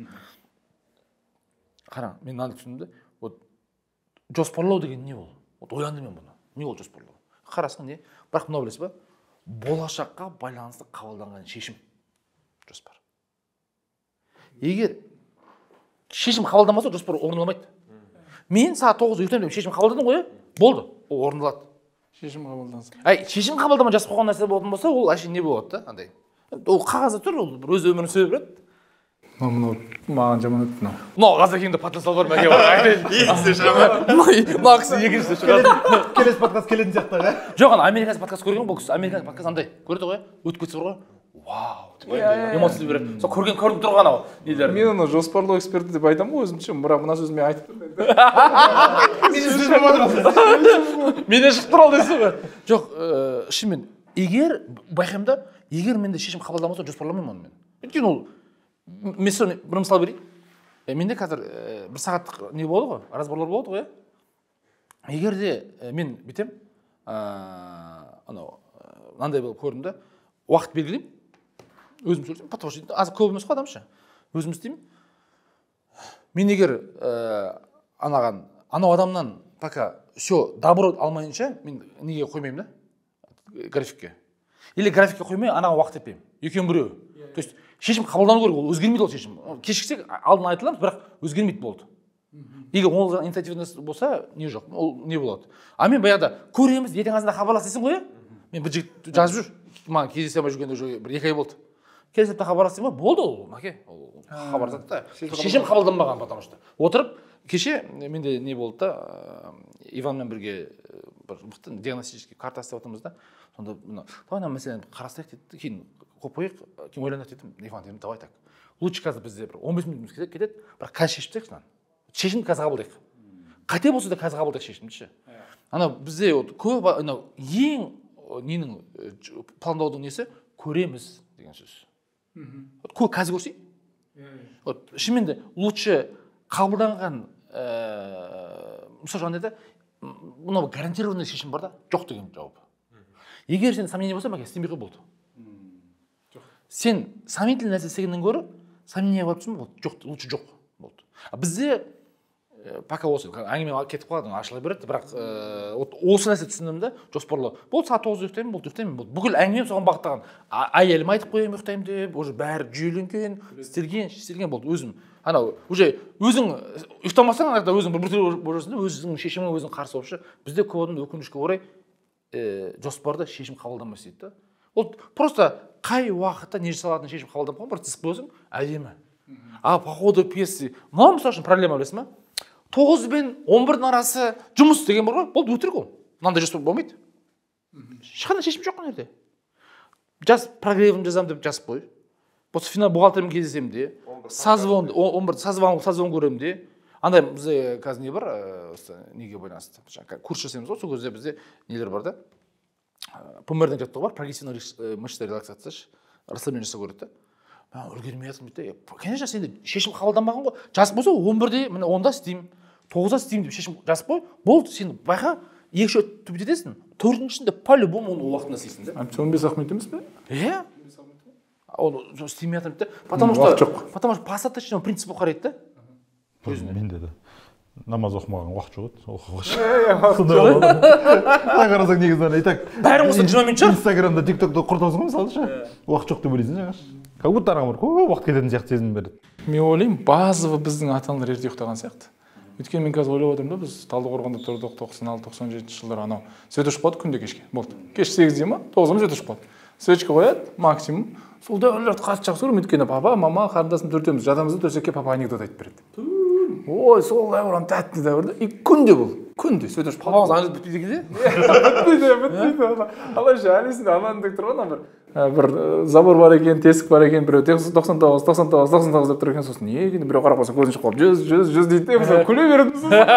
A: Қара, мен мынаны түсіндім де, вот жоспарлау деген не ол? Вот ойландым мен бұны. Не ол жоспарлау? Қарасаң не? Бірақ мынау білесіз ба? Болашаққа байланысты қабылданған шешім. Жоспар. Егер шешім қабылданмаса, жоспар орындалмайды. Мен сағат тоғызда ұйықтаймын деп шешім қабылдадым ғой, болды, ол орындалады.
D: Шешім қабылданса.
A: Ай, шешім қабылдамай жазып қойған нәрсе болатын болса, ол әшейін не болады да, андай. Ол қағазда тұр, ол өз өмірін сөйлеп береді.
D: Мынау маған жаман өтті мынау.
A: Мынау Қазекеңде потенциал бар мәке бар. Екіншісі шығады. Мына кісі екіншісі шығады.
C: Келесі подкаст келетін сияқты ғой.
A: Жоқ, ана американский подкаст көрген бұл кісі, американский подкаст андай. Көрді ғой? Өтіп кетсе бар ғой. Вау, эмоция береді. Сол көрген көріп тұрған ау.
D: Мен оны жоспарлау эксперті деп айтамын ғой өзімше, бірақ мына сөзді мен айтып тұрмын.
C: Менің сөзім отырсың.
A: Менен шығып тұр ал дейсің ғой. Жоқ, шынымен, егер байқаймын да, егер менде шешім қабылдамаса жоспарламаймын оны мен. Өйткені ол мен соны бір мысал берейін. Менде қазір бір сағаттық не болды ғой, разборлар болды ғой. Егер де мен бүйтем, анау мынандай болып көрдім да, уақыт белгілеймін. Өзім сөйлесем, потому что аз көп емес қой адамша. Өзім істеймін. Мен егер анаған, анау адамнан пока все добро алмайынша, мен неге қоймаймын да? Графикке. Или графикке қоймай, анаға уақыт етпеймін. екеуінің біреуі. То есть шешім қабылдану керек, ол өзгермейді ол шешім. Кешіксек алдын айтыламыз, бірақ өзгермейді болды. Егер ол инициативность болса, не жоқ, ол не болады. А мен баяғыда көреміз, ертең азында хабарласасың ғой, мен бір жігіт жазып жүр, маған кездесе алмай жүргенде уже бір екі ай болды. Келесі апта хабарласасың ба, болды ол, маке, ол хабарласады да. Шешім қабылданбаған, потому что. Отырып, кеше менде не болды да, Иванмен бірге бір мықты диагностический карта істеп отырмыз да. Сонда мына, давай мына мәселені қарастырайық деді, кейін қойып қояйық, кейін ойланайық дедім. Иван дедім, давай так. Лучше қазір бізде бір он бес минутымыз кетеді, бірақ қазір шешіп тастайықшы мынаны. Шешімді қазір қабылдайық. Қате болса да қазір қабылдайық шешімді ше. Ана бізде көп анау ең ненің пландаудың несі көреміз деген сөз. Көп қазір көрсей. Вот шынымен де лучше қабылданған мысалы жаңағыда мынау гарантированный шешім бар да, жоқ деген жауап. Егер сен сомнение болса, мәке істемей қой болды. Сен сомнительный нәрсе істегеннен гөрі сомнение барып тұрсың болды, жоқ, лучше жоқ болды. Бізде пока осы әңгіме кетіп қалады, ашыла береді, бірақ осы нәрсе түсіндім да, жоспарлау. Болды сағат тоғызда ұйықтаймын, болды ұйықтаймын, болды. Бүкіл әңгімем соған бағыттаған. Әйелім айтып қоямын ұйықтаймын деп, уже бәрі жүйеленген, істелген, істелген болды өзім. Анау уже өзің ұйықтамасаң, ана өзің бір түрлі боласың, өзің шешімің өзің қарсы болшы. Бізде көп адамда өкінішке орай жоспарда шешім қабылданбас дейді да. Ол просто қай уақытта не жасалатынын шешім қабылдап қойған, бір тізіп қойсаң, әдемі. А по ходу пьесы, мынау мысалы үшін проблема білесің ба? тоғыз бен он бірдің арасы жұмыс деген бар ғой, болды өтірік ол. Мынандай жоспар болмайды. Ешқандай шешім жоқ қой жерде. Жаз программаны жазамын деп жазып қой. Осы финал бухгалтермен кездесемін де, созвон он бір созвон созвон көремін де. Андай бізде қазір не бар, осы неге байланысты. Курс жасаймыз ғой, сол кезде бізде нелер бар да. ПМР-ден жаттығу бар, прогрессивный мышца релаксация, расслабление жасау керек та. Мен үлгермей жатырмын дейді. Конечно, сенде шешім қабылданбаған ғой. Жазып болса он бірде, міне онда істеймін, тоғызда істеймін деп шешім жазып қой. Болды, сен байқа екі үш түбіт етесің. Төртіншісінде по-любому оны уақытында істейсің да.
D: он бес ақ минут емес пе?
A: Иә. Ол істемей жатырмын дейді. Потому что потому что посадочный принцип қарайды да.
B: Менде де намаз оқымаған уақыт жоқ еді, оқуға. Сонда қарасаң негізінен и так
A: бәрі осы жиырма минут шығар.
B: Инстаграмда, ТикТокта құртасың ғой мысалы ше. Уақыт жоқ деп ойлайсың жаңағы. Как будто ана бір көп уақыт кететін сияқты сезім береді.
D: Мен ойлаймын, базовый біздің ата-аналар ерте ұйықтаған сияқты. Өйткені мен қазір ойлап отырмын да, біз Талдықорғанда тұрдық тоқсан алты тоқсан жетінші жылдары анау свет өшіп қалады күнде кешке. Болды. Кеш сегізде ма, тоғызда свет өшіп қалады. Свечка қояды, максимум. Сол дәуірлерді қатты жақсы көремін, өйткені папа, мама, қарындасым төртеуміз жатамыз да төсекке папа анекдот айтып береді. Ой, сол дәуір тәтті дәуір да. И күнде бұл. Күнде свет өшіп қалады.
A: Папамыз анекдот бітпейді екен де?
D: Бітпейді, бітпейді. Алайша әлесінде амандық тұрған бір бір забор бар екен, тесік бар екен, біреу тоқсан тоғыз тоқсан тоғыз тоқсан тоғыз деп тұр екен, сосын не екен, біреу қарап қалса көзін шығып қалып жүз жүз жүз дейді де, мысалы күле береді.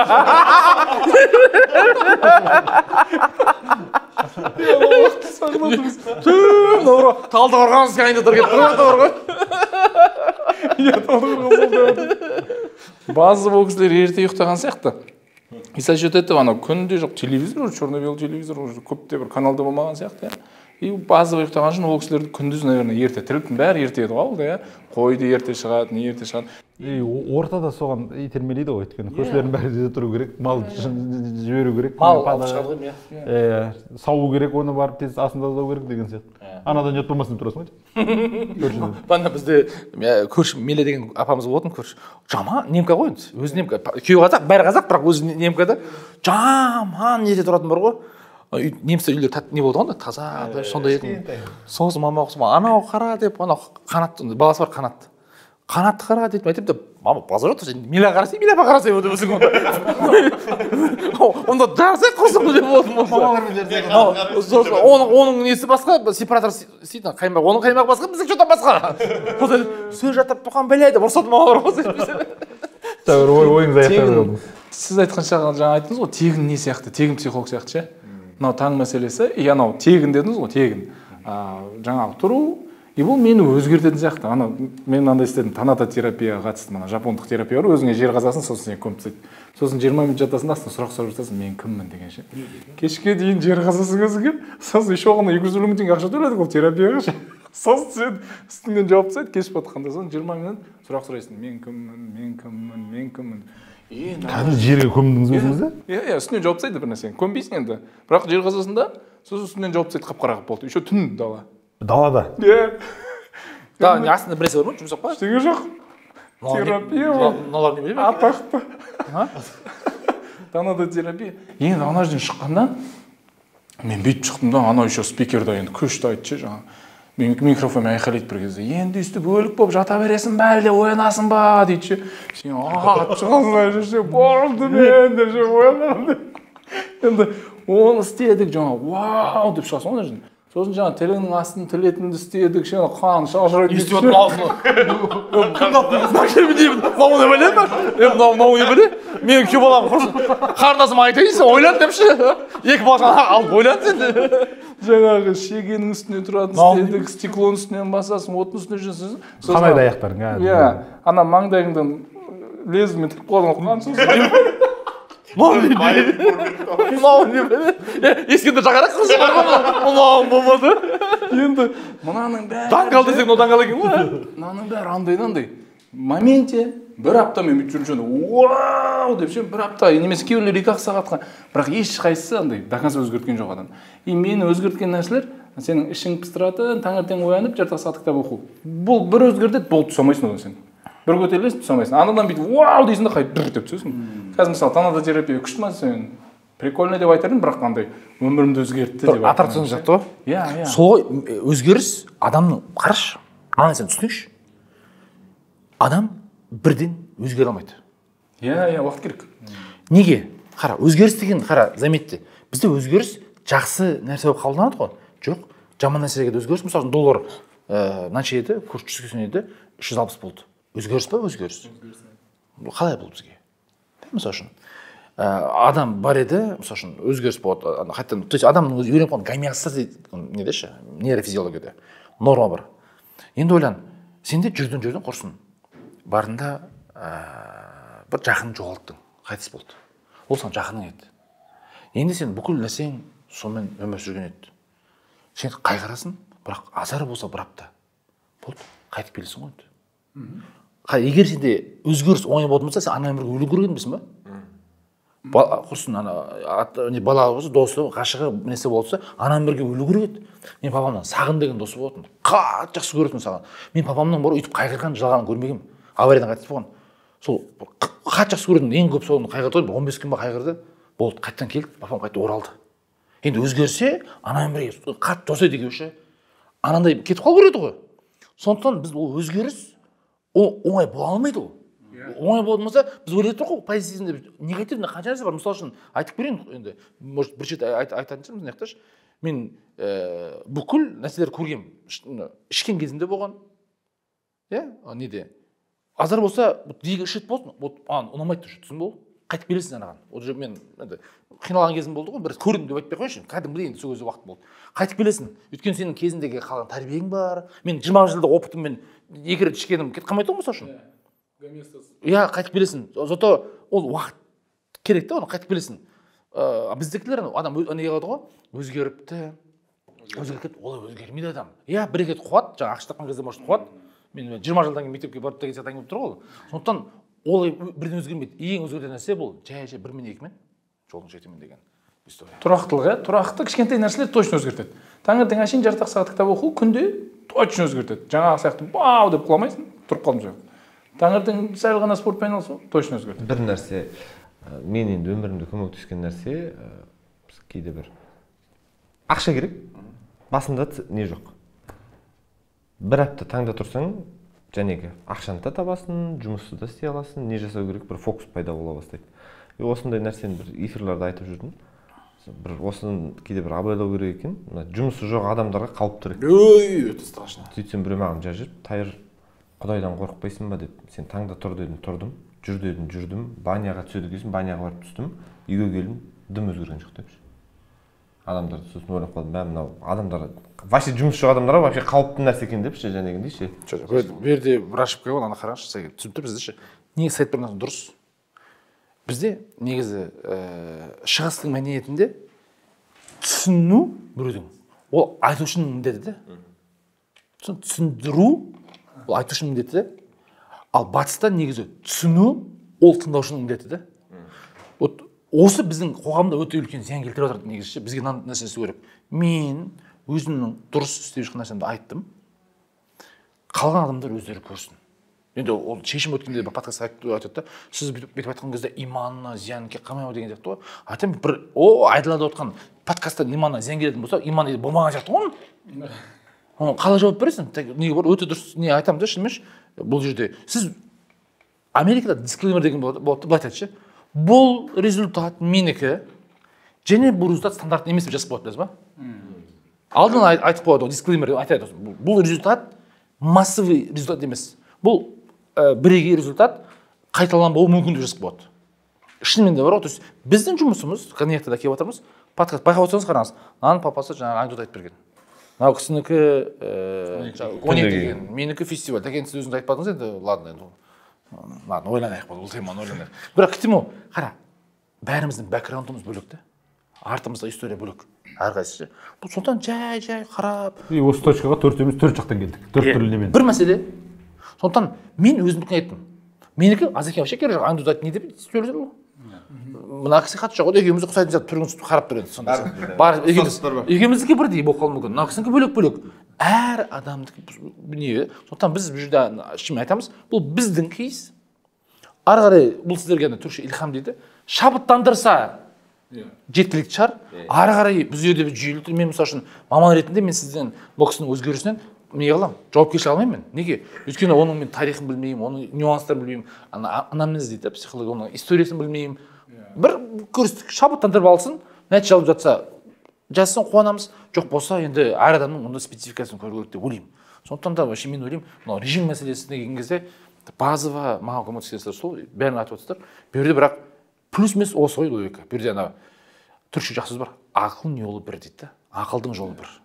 A: Талдықорғанский анекдоттар кетіп тұр ғой.
D: Иә, Талдықорған болды. Базы бұл кісілер ерте ұйықтаған сияқты. И со счет этого анау күнде жоқ телевизор, черно-белый телевизор, уже көпте бір каналда болмаған сияқты. И базовый ұйықтаған үшін ол кісілерді күндіз, наверное, ерте. Тірліктің бәрі ерте еді ғой алды, иә. Қойды ерте шығады, не ерте шығады.
B: И ортада соған итермелейді ғой, өйткені көршілердің бәрі де тұру керек, мал жіберу керек.
A: Мал алып шығады ғой,
B: иә. Сау керек, оны барып тез асында сау керек деген сияқты. Анадан ұят болмасын деп тұрасың ғой.
A: Банда бізде көрші Меле деген апамыз болатын көрші. Жаман немка ғой енді, өзі немка. Күйеуі қазақ, бәрі қазақ, бірақ өзі немка да. Жаман ерте тұратын бар ғой. Немістер үйлер не болды ғой, таза, сондай еді. Сосын мама оқысым, анау қара деп, анау қанат, баласы бар қанат. Қанатты қара деп айтып да, мама базар жоқ, сен Мила қарасай, Мила қарасай деп өзің онда. Онда жарсай құрсын деп болдым осы. Оның несі басқа, сепаратор істейтін қаймақ, оның қаймақ басқа, біздің что-то басқа. Сөз жатып тұқан бәлейді, ұрсады мама бар ғой.
B: Ойыңыз аяқтап.
D: Сіз айтқан жаңа айттыңыз ғой, тегін не сияқты, тегін психолог сияқты ше. Мынау таң мәселесі, и анау тегін дедіңіз ғой, тегін. Жаңағы тұру, и бұл мені өзгертетін сияқты. Ана мен мынандай істедім, таната терапияға қатысты, мына жапондық терапия бар, өзіңе жер қазасың, сосын сені көміп тастайды. Сосын жиырма минут жатасың, астына сұрақ сұрап жатасың, мен кіммін деген ше. Кешке дейін жер қазасың өзіңе, сосын еще оған екі жүз елу мың теңге ақша төледік ол терапияға ше. Сосын сен үстіңнен жауап тастайды, кешіп жатқанда сосын жиырма минут сұрақ сұрайсың, мен кіммін, мен кіммін, мен кіммін.
B: Кәдімгі жерге көмдіңіз өзіңізді?
D: Иә, иә, үстінен жауап тастайды бір нәрсені. Көнбейсің енді. Бірақ жер қазасында сосын үстінен жауап тастайды, қап-қара қылып болды. Еще түн дала.
B: Далада?
D: Иә.
A: да не астында бір нәрсе бар ма жұмсақ па
D: ештеңе жоқ. Терапия ол.
A: мыналар не біледі
D: Атақты. Танада терапия. Енді ана жерден шыққанда мен бүйтіп шықтым да, ана еще спикерді енді көшті айтшы жаңа. Мен микрофонмен айқайлайды бір кезде. Енді өстіп өлік болып жата бересің ба, әлде оянасың ба дейді. Сен ат шығасың жүрсе, болды мен де оянамын. Енді оны істедік жаңа, вау деп шығасың ана жерден. Сосын жаңа тіліңнің астын тілетінді істедік, жаңа қан шашырайды.
A: не істеп отырмын аузына? Мынау не біледі ма? Мынау не біледі? Мен күйеу балам құрсын. Қарындасым айтайын сен ойлан депші. Екі баласын алып ойлан сен.
D: Жаңағы шегенің үстіне тұратын істедік, стеклоның үстінен басасың, оттың үстіне жүрсің.
B: Қамайды аяқтарың.
D: Иә, ана маңдайыңдан лезвімен тіліп қойған қан сосын.
A: Мынау не біледі? Мынау не біледі? Ескенде жағарақ құрсын бар ғой? Мынау болмады.
D: Енді мынаның бәрі...
A: Даңғал десең, мынау даңғал екен ғой?
D: Мынаның бәрі андай-андай. Моменте бір апта мен бүйтіп жүріп жүргенде вау деп сен бір апта немесе кейбіреулер екі ақ сағатқа, бірақ ешқайсысы андай до конца өзгерткен жоқ адам. И мені өзгерткен нәрселер сенің ішің пыстыратын, таңертең оянып жарты сағат кітап оқу. Бұл бір өзгертеді, болды түсе алмайсың одан сен. Бір көтерілесің, түсе алмайсың. Анадан бүйтіп вау дейсің де қайып бір деп түсесің. Қазір мысалы танада терапия күшті ма сен? Прикольно деп айтардың, бірақ қандай өмірімді өзгертті деп.
A: Аттракцион сияқты ғой?
D: Иә, иә.
A: Сол өзгеріс адамның қарашы, ана сен түсінейікші. Адам бірден өзгере алмайды.
D: Иә, иә, уақыт керек.
A: Неге? Қара, өзгеріс деген қара, заметьте. Бізде өзгеріс жақсы нәрсе болып қабылданады ғой? Жоқ, жаман нәрсеге де өзгеріс. Мысалы, доллар мынанша еді, курс жүз сексен еді, үш жүз алпыс болды. Өзгеріс па өзгеріс? Қалай бұл бізге? Мысалы үшін адам бар еді, мысалы үшін өзгеріс болады. Қайтадан, то есть адамның өзі үйреніп қалған гомеостаз не деші, нейрофизиологияда норма бар. Енді ойлан, сенде жүрдің жүрдің құрсын. Барында бір жақын жоғалттың, қайтыс болды. Ол саған жақының еді. Енді сен бүкіл нәрсең сонымен өмір сүрген еді. Сен қайғырасың, бірақ азар болса бір апта. Болды, қайтып келесің ғой. Егер сенде өзгеріс оңай болатын болса, сен ана өмірге өлу керек едіңбісің ба? Құрсын, бала болса, досы, ғашығы нәрсе болса, ана өмірге өлу керек еді. Мен папамнан Сағын деген досы болатын. Қатты жақсы көретін Сағын. Мен папамның бар өйтіп қайғырған, жылағанын көрмегенмін. Авариядан қайтыс болған. Сол қатты жақсы көретін, ең көп соны қайғырды, он бес күн ба қайғырды. Болды, қайттан келді, папам қайта оралды. Енді өзгерсе, ана өмірге қатты дос еді екеуі. Анандай кетіп қалу керек еді ғой. Сондықтан біз ол өзгеріс ол оңай бола алмайды ол. Оңай болмаса, біз ойлап тұр ғой, позитивінде негативінде қанша нәрсе бар. Мысалы үшін айтып берейін енді, может бір шет айтатын шығармыз, мына жақташы. Мен бүкіл нәрселер көргем. Ішкен кезімде болған. Иә, неде? Азар болса, дейгі ішет болсын, ан ұнамайды тұр, түсін бол. Қайтып келесің анаған. Ол же мен қиналған кезім болды ғой, бір көрдім деп айтпай қойшы. Кәдімгідей енді сол кезде уақыт болды. Қайтып келесің. Өйткені сенің кезіндегі қалған тәрбиең бар. Мен жиырма жылдық опытыммен екі рет ішкенім кетіп қалмайды ғой мысалы үшін. Иә, қайтып келесің. Зато ол уақыт керек те, оны қайтып келесің. Біздікілер адам не қылады ғой, өзгеріпті. Өзгеріп кетті, олай өзгермейді адам. Иә, бір рет қуат, жаңа ақша тапқан кезде может қуат. Мен жиырма жылдан кейін мектепке барып деген сияқты әңгіме тұр ғой. Сондықтан олай бірден өзгермейді. Ең өзгерген нәрсе бұл жай-жай бір мен екі мен жолдың жетемін деген история.
D: Тұрақтылық, иә, тұрақты кішкентай нәрселер точно өзгертеді. Таңертең әшейін жарты сағат кітап оқу күнде точно өзгертеді. Жаңағы сияқты бау деп құламайсың, тұрып қалдым жаңа. Таңертең сәл ғана спортпен айналысу точно өзгертеді.
C: Бір нәрсе, мен енді өмірімде көмектескен нәрсе, кейде бір ақша керек, басында не жоқ. Бір апта таңда тұрсаң, жәнегі ақшаны да табасың, жұмысты да істей аласың, не жасау керек, бір фокус пайда бола бастайды. И осындай нәрсені бір эфирлерде айтып жүрдім. Бір осыны кейде бір абайлау керек екен. Жұмысы жоқ адамдарға қауіпті керек.
A: Ой, өте страшно.
C: Сөйтсем біреу маған жазып жүріп, Тайыр, Құдайдан қорықпайсың ба деп. Сен таңда тұр дедім, тұрдым, жүр дедім, жүрдім, баняға түседі екенсің, баняға барып түстім, үйге келдім, дым өзгерген жоқ депші. Адамдар сосын ойлап қалдым, бә мынау адамдар вообще жұмыс жоқ адамдарға вообще қауіпті нәрсе екен депші, жәнегіндей ше.
A: Бұл жерде бір ашып қойған, ана қараңызшы, сәл түсініп тұрмыз ше. Неге сайт бір нәрсе дұрыс? Бізде негізі шығыстың мәдениетінде түсіну біреудің ол айтушының міндеті де. Түсіндіру ол айтушының міндеті де. Ал батыста негізі түсіну ол тыңдаушының міндеті де. Вот осы біздің қоғамда өте үлкен зиян келтіріп жатыр негізі. Бізге мынандай нәрсе істеу керек. Мен өзімнің дұрыс істеп жатқан нәрсемді айттым. қалған адамдар өздері көрсін. Енді ол шешім өткенде бір подкастта айтады да, сіз бүйтіп айтқан кезде иманына зиян қалмай ма деген сияқты ғой. Айтамын, бір о айтылады отқан подкастта иманына зиян келетін болса, иман болмаған сияқты ғой. Оны қалай жауап бересің? Неге бар? Өте дұрыс не айтамын да, шынымен бұл жерде сіз Америкада дисклеймер деген болады, былай айтады ше. Бұл результат менікі, және бұл результат стандартты емес деп жазып қояды, білесіз ба? Алдын айтып қояды, дисклеймер айтады. Бұл результат массовый результат емес. Бұл бірегей результат қайталанбауы мүмкін деп жазып қояды. Шынымен де бар ғой, то есть біздің жұмысымыз, конъектада келіп отырмыз, подкаст байқап отырсаңыз қараңыз, мынаның папасы жаңағы анекдот айтып берген. Мынау кісінікі он екі деген, менікі фестиваль. Деген сіз өзіңіз айтпадыңыз енді, ладно енді. Ладно, ойланайық бұл теманы ойланайық. Бірақ кетем ол, қара, бәріміздің бэкграундымыз бөлек те. Артымызда история бөлек. Әрқайсысы. Бұл сондықтан жай-жай қарап.
B: И осы точкаға төртеуміз төрт жақтан келдік. Төрт түрлі.
A: Бір мәселе. Сондықтан мен өзімдікін айттым. Менікі аз екен вообще керек жоқ. Аңдуды айтты не деп сөйлесем ғой. Мына кісі хат жоқ. Екеуміз ұқсайтын сияқты түріңіз қарап тұрады сонда. Бар екеуміз. Екеуміздікі бірдей болып қалуы мүмкін. Мына кісінікі бөлек-бөлек. Әр адамдікі не? Сондықтан біз бұл жерде шын айтамыз, бұл біздің кейс. Ары қарай бұл сіздерге түркше илхам дейді. Шабыттандырса жеткілікті шығар. Ары қарай бұл жерде жүйелі түрде мен мысалы үшін маман ретінде мен сізден бұл кісінің өзгерісінен не қыламын? Жауапкершілік алмаймын. Неге? Өйткені оның мен тарихын білмеймін, оның нюанстарын білмеймін, анамнез дейді, психология, оның историясын білмеймін. Бір көрістік шабыттандырып алсын, нәтиже алып жатса, жазсын, қуанамыз. Жоқ болса, енді әр адамның онда спецификасын көру керек деп ойлаймын. Сондықтан да вообще мен ойлаймын, мынау режим мәселесіне келген кезде базовый маған көмектескен сол, бәрін айтып отырсыздар. Бұл жерде бірақ плюс емес осы ғой логика. Бұл жерде ана түркше жақсы сөз бар. Ақыл не жолы бір дейді. Ақылдың жолы бір.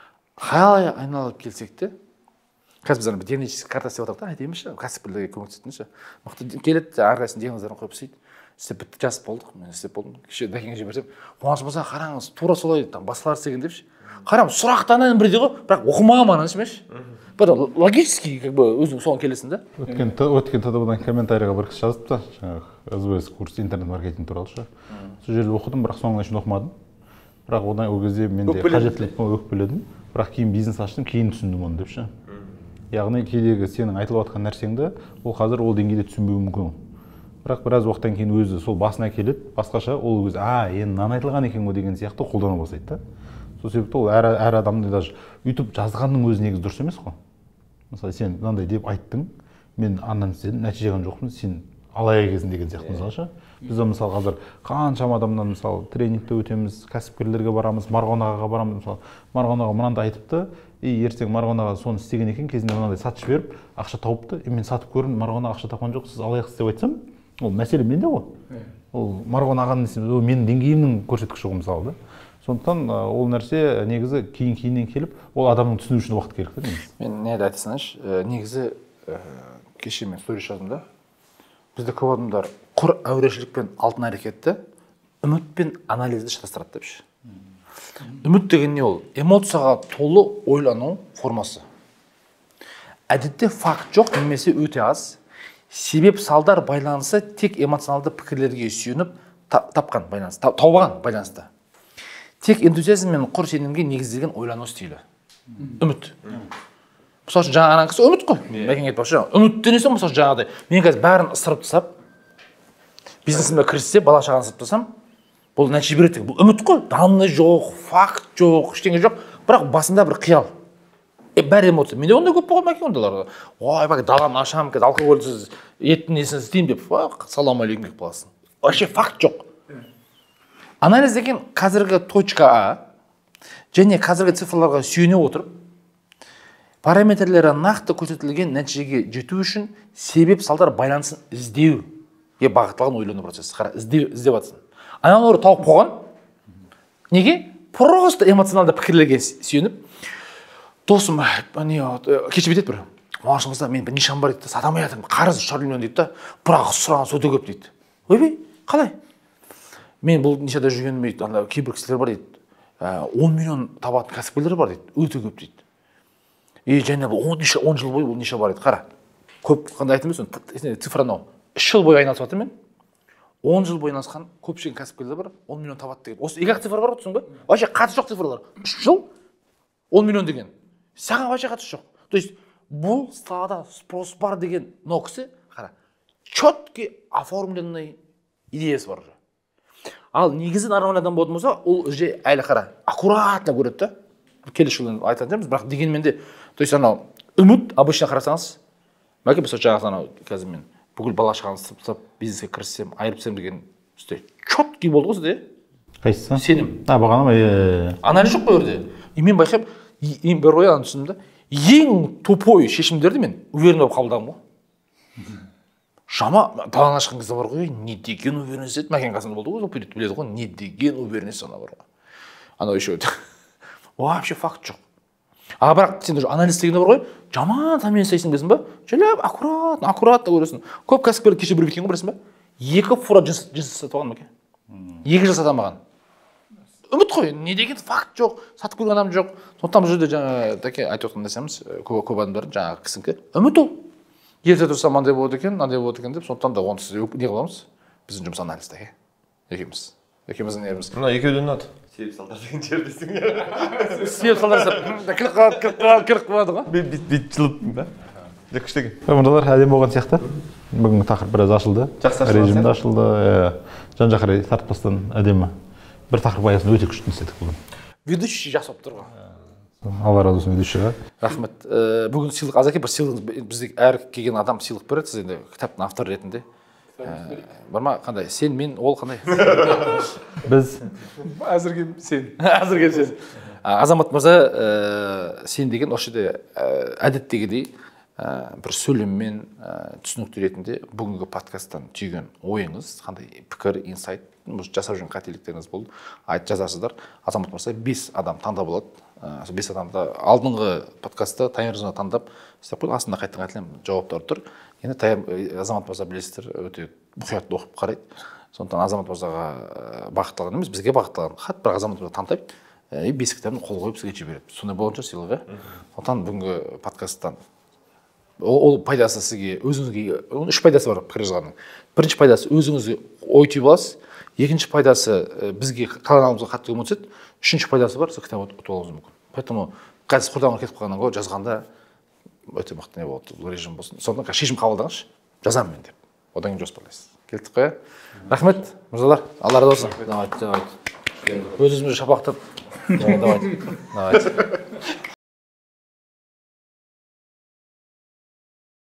A: Қалай айналып келсек те, қазір біз ана диагностический картасы деп отырмық та, айтайыншы, кәсіпкерлерге көмектесетінші. Мықты келеді, әрқайсының диагноздарын қойып істейді. Істеп бітті, жазып болдық, мен істеп болдым. Кеше дәкеңе жіберсем, қуаныш болса қараңыз, тура солай басқалар істеген депші. Қарам, сұрақтан бірдей ғой, бірақ оқымаған маған шымеш. Потом логически как бы өзің соған келесің да.
B: Өткен өткен тадабыдан комментарийға бір кісі жазыпты, жаңағы СБС курс интернет маркетинг туралы ше. Сол жерде оқыдым, бірақ соңына шейін оқымадым. Бірақ одан ол кезде менде қажеттілік өкпеледім. Бірақ кейін бизнес аштым, кейін түсіндім оны деп ше. Яғни кейдегі сенің айтылып жатқан нәрсеңді ол қазір ол деңгейде түсінбеуі мүмкін. Бірақ біраз уақыттан кейін өзі сол басына келеді, басқаша ол өзі, а, енді мынаны айтылған екен ғой деген сияқты қолдана бастайды да. Сол себепті ол әр әр адамды даже үйтіп жазғанның өзі негізі дұрыс емес қой. Мысалы сен мынандай деп айттың, мен андан істедім, нәтиже алған жоқпын, сен алаяқ екенсің деген сияқты мысалша. Біз мысалы қазір қаншама адамнан мысалы тренингте өтеміз, кәсіпкерлерге барамыз, Марғұн ағаға барамыз, мысалы Марғұн аға мынандай айтыпты, и ертең Марғұн аға соны істеген екен, кезінде мынандай сатып жіберіп, ақша тауыпты, и мен сатып көрдім, Марғұн аға ақша тапқан жоқ, сіз алаяқсыз деп айтсам, ол мәселе менде ғой. Ол Марғұн ағаның несі, ол менің деңгейімнің көрсеткіші ғой мысалы да. Сондықтан ол нәрсе негізі кейін-кейіннен келіп, ол адамның түсіну үшін уақыт керек та негізі.
A: Мен не айтсаңызшы, негізі кеше мен сторис жаздым да. Бізде көп адамдар құр әурешілік пен алтын әрекетті үміт пен анализді шатастырады депші. Үміт деген не ол? Эмоцияға толы ойлану формасы. Әдетте факт жоқ немесе өте аз. Себеп салдар байланысы тек эмоционалды пікірлерге сүйеніп тапқан байланыс, тауған байланысты. Тек энтузиазм мен құр сенімге негізделген ойлану стилі. Үміт. Мысалы үшін жаңа кісі үміт қой. Мәкең айтпақшы, үміттен есе мысалы жаңағыдай. Мен қазір бәрін ысырып тастап, бизнесіме кіріссе, бала шағаны ысырып тастасам, бұл нәтиже береді. Бұл үміт қой. Данный жоқ, факт жоқ, ештеңе жоқ. Бірақ басында бір қиял. Е, бәрі эмоция. Менде ондай көп болған Мәкең ондайлар. Ой, бәке даланы ашамын, қазір алкогольсіз еттің несін істеймін деп, салам алейкум деп қаласың. Вообще факт жоқ. Анализ деген қазіргі точка А және қазіргі цифрларға сүйене отырып, параметрлері нақты көрсетілген нәтижеге жету үшін себеп салдар байланысын іздеуге бағытталған ойлану процесі. Қара, іздеу, іздеп жатсың. Аналары тауып қойған. Неге? Просто эмоционалды пікірлерге сүйеніп, досым, кеше бетеді бір. Машыңызда мен бір нишан бар дейді, сатамай жатырмын, қарыз үш жарым миллион дейді да, бірақ сұраған сөйте көп дейді. Ойбай, қалай? Мен бұл нишада жүргенім дейді, кейбір кісілер бар дейді, он миллион табатын кәсіпкерлер бар дейді, өте көп дейді. И және бұл он жыл бойы бұл ниша бар дейді, қара. Көп қандай айтым емес, цифра анау. үш жыл бойы айналысып жатыр мен. он жыл бойы айналысқан көпшілік кәсіпкерлер бар, он миллион табады деген. Осы екі-ақ цифр бар түсің бе? Вообще қатысы жоқ цифрлар. үш жыл он миллион деген. Саған вообще қатысы жоқ. То есть бұл салада спрос бар деген мынау кісі қара четкий оформленный идеясы бар. Ал негізі нормальный адам болатын болса, ол уже әлі қара аккуратно көреді да. Келесі жылы айтатын шығармыз, бірақ дегенмен де, то есть анау үміт обычно қарасаңыз, мәке біз жаңағы анау қазір мен бүкіл бала шағаны сып-сып бизнеске кіріссем, айырып деген үсте четкий болды ғой сізде.
B: Қайсысы?
A: Сенім.
B: А, бағана ма?
A: Анализ жоқ қой жерде. И мен байқап, ең бір ой аны түсіндім да, ең тупой шешімдерді мен уверен болып қабылдадым ғой. Шама далаға шыққан кезде бар ғой, не деген уверенность еді, мәкен қасында болды ғой, біледі ғой, не деген уверенность ана бар ғой. Анау еще вообще факт жоқ. А бірақ сен анализ дегенде бар ғой, жаман таммен істейсің білесің ба? Жайлап аккуратно, аккуратно көресің. Көп кәсіпкерлер кеше бір кеткен ғой білесің ба? Екі фура джинс сатып алған мәке. Екі жыл сата алмаған. Үміт қой, не деген факт жоқ, сатып көрген адам жоқ. Сондықтан бұл жерде жаңа таке айтып отқан нәрсеміз, көп көп адамдар жаңағы кісінікі. Үміт ол. Ерте тұрса мынандай болады екен, мынандай болады екен деп, сондықтан да оны сіз не қыламыз? Біздің жұмыс анализ таке. Екеуміз. Екеуміздің неріміз.
C: Мына екеуден ұнады. Себеп салдар деген жердесің.
A: Себеп салдар кіріп қалады, кіріп қалады, кіріп қалады ғой.
C: Бүйтіп жылып да. Күшті екен.
B: Мырзалар, әдемі болған сияқты. Бүгінгі тақырып біраз ашылды.
C: Жақсы ашылды.
B: Режим де ашылды. Жан-жаққа қарай тартпастан әдемі. Бір тақырып аясында өте күшті істедік бүгін.
A: Ведущий жақсы болып тұр ғой.
B: Алла разы болсын ведущийға.
A: Рахмет. Бүгін сыйлық аз екен, бір сыйлығыңыз бізде әр келген адам сыйлық береді, сіз енді кітаптың авторы ретінде. Бар ма қандай? Сен, мен, ол қандай?
B: Біз
D: әзірге сен.
A: Әзірге сен. Азамат мырза, сен деген осы жерде әдеттегідей бір сөйлеммен түсінікті ретінде бүгінгі подкасттан түйген ойыңыз, қандай пікір, инсайт, жасап жүрген қателіктеріңіз болды. Айт жазасыздар. Азамат мырза бес адам таңдап болады. Бес адамда алдыңғы подкастта таймерзоны таңдап істеп қойды. Астында қайттан қайталап жауаптар тұр. Енді Азамат мырза білесіздер, өте мұқиятты оқып қарайды. Сондықтан Азамат мырзаға бағытталған емес, бізге бағытталған хат, бірақ Азамат мырза таңдайды. И бес кітабын қол қойып сізге жібереді. Сондай болған шығар сыйлығы. Сондықтан бүгінгі подкасттан ол пайдасы сізге, өзіңізге, үш пайдасы бар пікір жазғанның. Бірінші пайдасы өзіңізге ой түйіп аласыз. Екінші пайдасы бізге каналымызға қатты көмек етеді. Үшінші пайдасы бар, сіз кітап ұтып алуыңыз мүмкін. Поэтому қазір құрдаңға кетіп қалғаннан гөрі жазғанда өте мықты не болады, бұл режим болсын. Сондықтан шешім қабылдаңызшы, жазамын мен деп. Одан кейін жоспарлайсыз. Келдік қой. Рахмет, мырзалар. Алла разы болсын. Давайте, давайте. Өзімізді шапақтап. Давайте. Давайте.